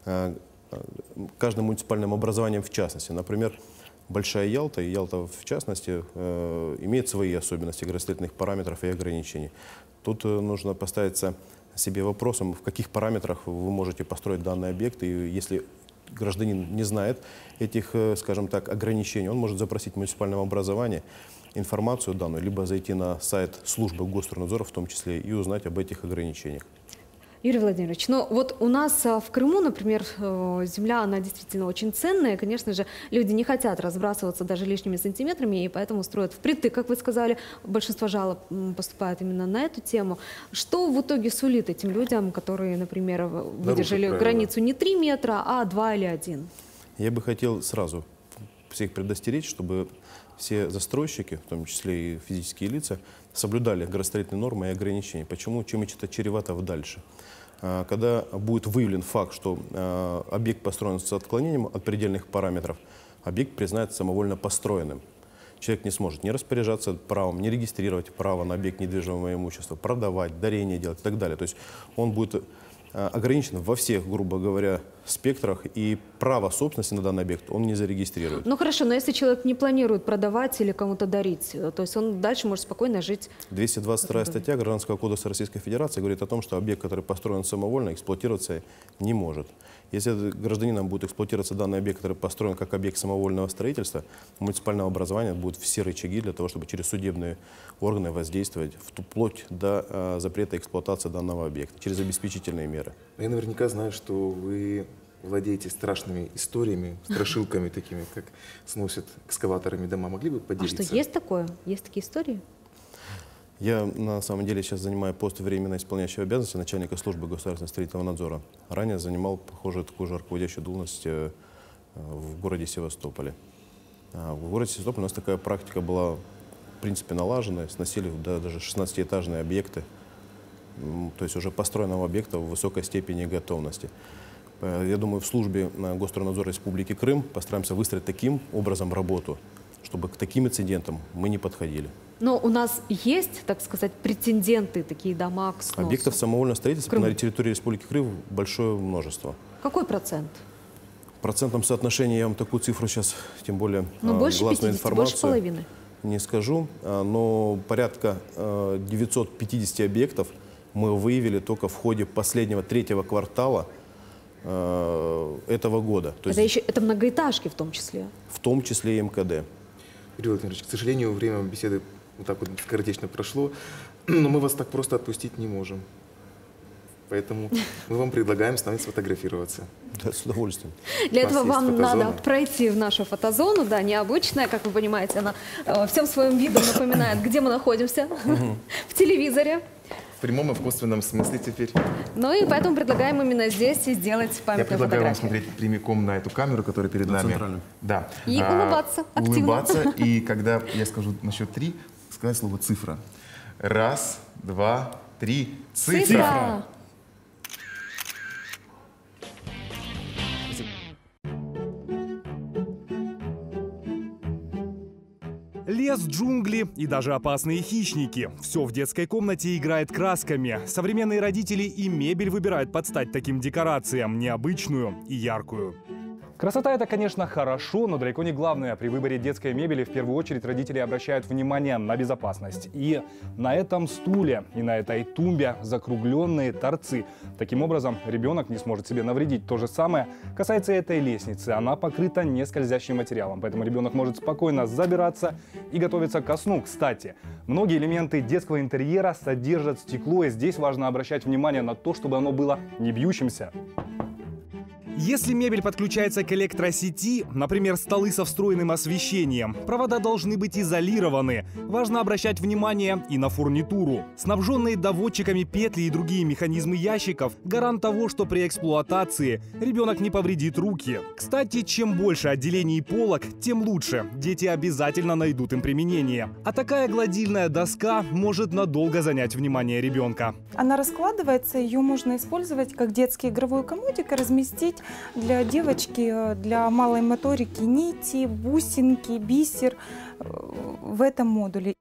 каждым муниципальным образованием в частности. Например, Большая Ялта, и Ялта в частности, имеет свои особенности градостроительных параметров и ограничений. Тут нужно поставиться себе вопросом, в каких параметрах вы можете построить данный объект, и если гражданин не знает этих, скажем так, ограничений, он может запросить в муниципальном образовании информацию данную, либо зайти на сайт службы Госстроенадзора в том числе и узнать об этих ограничениях. Юрий Владимирович, ну вот у нас в Крыму, например, земля, она действительно очень ценная. Конечно же, люди не хотят разбрасываться даже лишними сантиметрами, и поэтому строят впритык, как вы сказали. Большинство жалоб поступает именно на эту тему. Что в итоге сулит этим людям, которые, например, выдержали границу не 3 метра, а 2 или 1? Я бы хотел сразу всех предостеречь, чтобы все застройщики, в том числе и физические лица, соблюдали градостроительные нормы и ограничения. Почему? Чем это чревато дальше? Когда будет выявлен факт, что объект построен с отклонением от предельных параметров, объект признается самовольно построенным. Человек не сможет не распоряжаться правом, не регистрировать право на объект недвижимого имущества, продавать, дарение делать и так далее. То есть он будет ограничен во всех, грубо говоря, спектрах, и право собственности на данный объект он не зарегистрирует. Ну хорошо, но если человек не планирует продавать или кому-то дарить, то есть он дальше может спокойно жить? 222 статья Гражданского кодекса Российской Федерации говорит о том, что объект, который построен самовольно, эксплуатироваться не может. Если гражданином будет эксплуатироваться данный объект, который построен как объект самовольного строительства, муниципального образования будут все рычаги для того, чтобы через судебные органы воздействовать вплоть до запрета эксплуатации данного объекта, через обеспечительные меры. Я наверняка знаю, что вы владеете страшными историями, страшилками такими, как сносят экскаваторами дома. Могли бы поделиться? А что, есть такое? Есть такие истории? Я на самом деле сейчас занимаю пост временно исполняющего обязанности начальника службы государственного строительного надзора. Ранее занимал, похоже, такую же руководящую должность в городе Севастополе. В городе Севастополе у нас такая практика была, в принципе, налажена. Сносили даже 16-этажные объекты, то есть уже построенного объекта в высокой степени готовности. Я думаю, в службе Госстроенадзора Республики Крым постараемся выстроить таким образом работу, чтобы к таким инцидентам мы не подходили. Но у нас есть, так сказать, претенденты, такие дома к сносу? Объектов самовольного строительства на территории Республики Крым большое множество. Какой процент? В процентном соотношении я вам такую цифру сейчас, тем более больше гласную 50, информацию, больше половины. Не скажу, но порядка 950 объектов мы выявили только в ходе последнего 3-го квартала этого года. То есть, это многоэтажки в том числе? В том числе и МКД. Юрий Владимирович, к сожалению, время беседы вот так вот скоротечно прошло, но мы вас так просто отпустить не можем. Поэтому мы вам предлагаем с нами сфотографироваться. Да, с удовольствием. Для этого вам надо пройти в нашу фотозону, да, необычная, как вы понимаете, она всем своим видом напоминает, где мы находимся, в телевизоре. В прямом и в косвенном смысле теперь. Ну и поэтому предлагаем именно здесь и сделать памятную фотографию. Я предлагаю вам смотреть прямиком на эту камеру, которая перед нами. Да. И улыбаться активно. Улыбаться, и когда я скажу на счет 3, сказать слово «цифра». 1, 2, 3. Цифра! Лес, джунгли и даже опасные хищники. Все в детской комнате играет красками. Современные родители и мебель выбирают под стать таким декорациям, необычную и яркую. Красота – это, конечно, хорошо, но далеко не главное. При выборе детской мебели в первую очередь родители обращают внимание на безопасность. И на этом стуле, и на этой тумбе закругленные торцы. Таким образом, ребенок не сможет себе навредить. То же самое касается этой лестницы. Она покрыта нескользящим материалом, поэтому ребенок может спокойно забираться и готовиться ко сну. Кстати, многие элементы детского интерьера содержат стекло, и здесь важно обращать внимание на то, чтобы оно было не бьющимся. Если мебель подключается к электросети, например, столы со встроенным освещением, провода должны быть изолированы. Важно обращать внимание и на фурнитуру. Снабженные доводчиками петли и другие механизмы ящиков – гарант того, что при эксплуатации ребенок не повредит руки. Кстати, чем больше отделений и полок, тем лучше. Дети обязательно найдут им применение. А такая гладильная доска может надолго занять внимание ребенка. Она раскладывается, ее можно использовать как детский игровой комодик и разместить для девочки, для малой моторики нити, бусинки, бисер в этом модуле.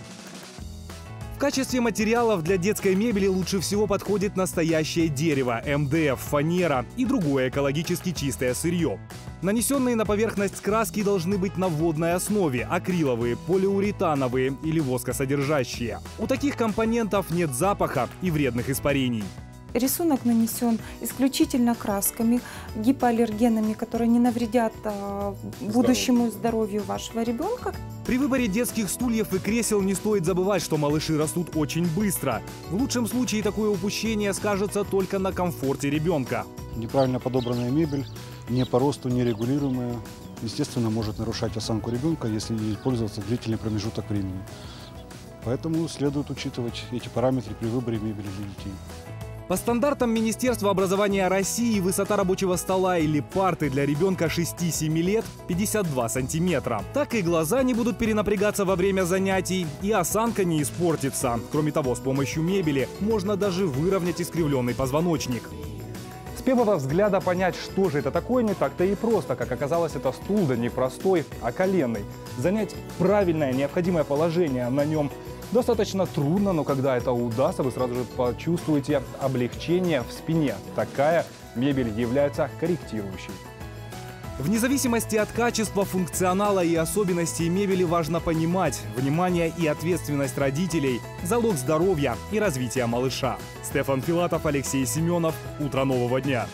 В качестве материалов для детской мебели лучше всего подходит настоящее дерево, МДФ, фанера и другое экологически чистое сырье. Нанесенные на поверхность краски должны быть на водной основе – акриловые, полиуретановые или воскосодержащие. У таких компонентов нет запаха и вредных испарений. Рисунок нанесен исключительно красками, гипоаллергенами, которые не навредят будущему здоровью вашего ребенка. При выборе детских стульев и кресел не стоит забывать, что малыши растут очень быстро. В лучшем случае такое упущение скажется только на комфорте ребенка. Неправильно подобранная мебель, не по росту, нерегулируемая, естественно, может нарушать осанку ребенка, если ей пользоваться длительный промежуток времени. Поэтому следует учитывать эти параметры при выборе мебели для детей. По стандартам Министерства образования России высота рабочего стола или парты для ребенка 6-7 лет 52 сантиметра. Так и глаза не будут перенапрягаться во время занятий, и осанка не испортится. Кроме того, с помощью мебели можно даже выровнять искривленный позвоночник. С первого взгляда понять, что же это такое, не так-то и просто. Как оказалось, это стул, да не простой, а коленный. Занять правильное, необходимое положение на нем достаточно трудно, но когда это удастся, вы сразу же почувствуете облегчение в спине. Такая мебель является корректирующей. Вне зависимости от качества, функционала и особенностей мебели важно понимать: внимание и ответственность родителей – залог здоровья и развития малыша. Стефан Филатов, Алексей Семенов. Утро нового дня.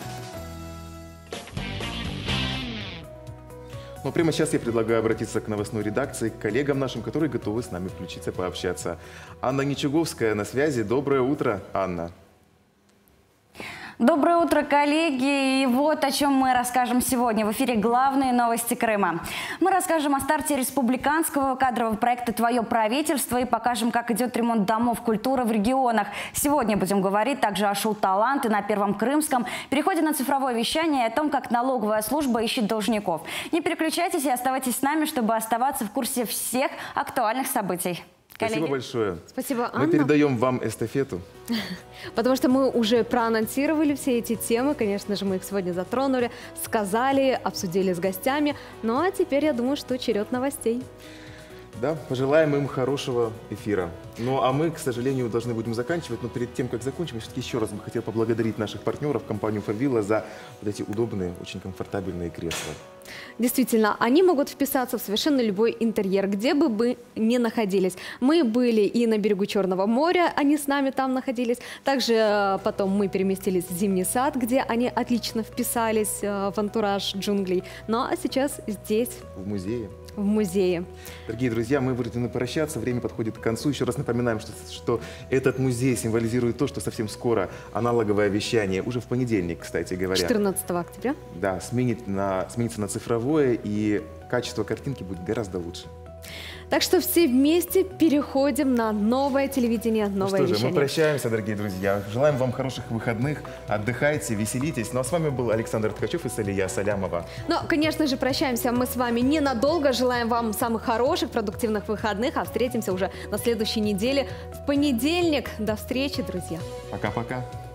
Но прямо сейчас я предлагаю обратиться к новостной редакции, к коллегам нашим, которые готовы с нами включиться, пообщаться. Анна Ничуговская на связи. Доброе утро, Анна. Доброе утро, коллеги! И вот о чем мы расскажем сегодня. В эфире главные новости Крыма. Мы расскажем о старте республиканского кадрового проекта «Твое правительство» и покажем, как идет ремонт домов культуры в регионах. Сегодня будем говорить также о шоу «Таланты» на Первом Крымском, переходе на цифровое вещание и о том, как налоговая служба ищет должников. Не переключайтесь и оставайтесь с нами, чтобы оставаться в курсе всех актуальных событий. Спасибо большое. Спасибо, Анна. Мы передаем вам эстафету. Потому что мы уже проанонсировали все эти темы. Конечно же, мы их сегодня затронули, сказали, обсудили с гостями. Ну а теперь, я думаю, что черед новостей. Да, пожелаем им хорошего эфира. Ну а мы, к сожалению, должны будем заканчивать. Но перед тем, как закончим, я все-таки еще раз бы хотел поблагодарить наших партнеров, компанию Favilla, за вот эти удобные, очень комфортабельные кресла. Действительно, они могут вписаться в совершенно любой интерьер, где бы вы ни находились. Мы были и на берегу Черного моря, они с нами там находились. Также потом мы переместились в Зимний сад, где они отлично вписались в антураж джунглей. Ну а сейчас здесь. В музее. В музее. Дорогие друзья, мы вынуждены прощаться, время подходит к концу. Еще раз напоминаем, что этот музей символизирует то, что совсем скоро аналоговое вещание, уже в понедельник, кстати говоря. 14 октября. Да, сменится на цифровое, и качество картинки будет гораздо лучше. Так что все вместе переходим на новое телевидение, новое вещание. Ну что же, мы прощаемся, дорогие друзья. Желаем вам хороших выходных, отдыхайте, веселитесь. Ну а с вами был Александр Ткачев и Салия Салямова. Ну, конечно же, прощаемся мы с вами ненадолго. Желаем вам самых хороших, продуктивных выходных. А встретимся уже на следующей неделе в понедельник. До встречи, друзья. Пока-пока.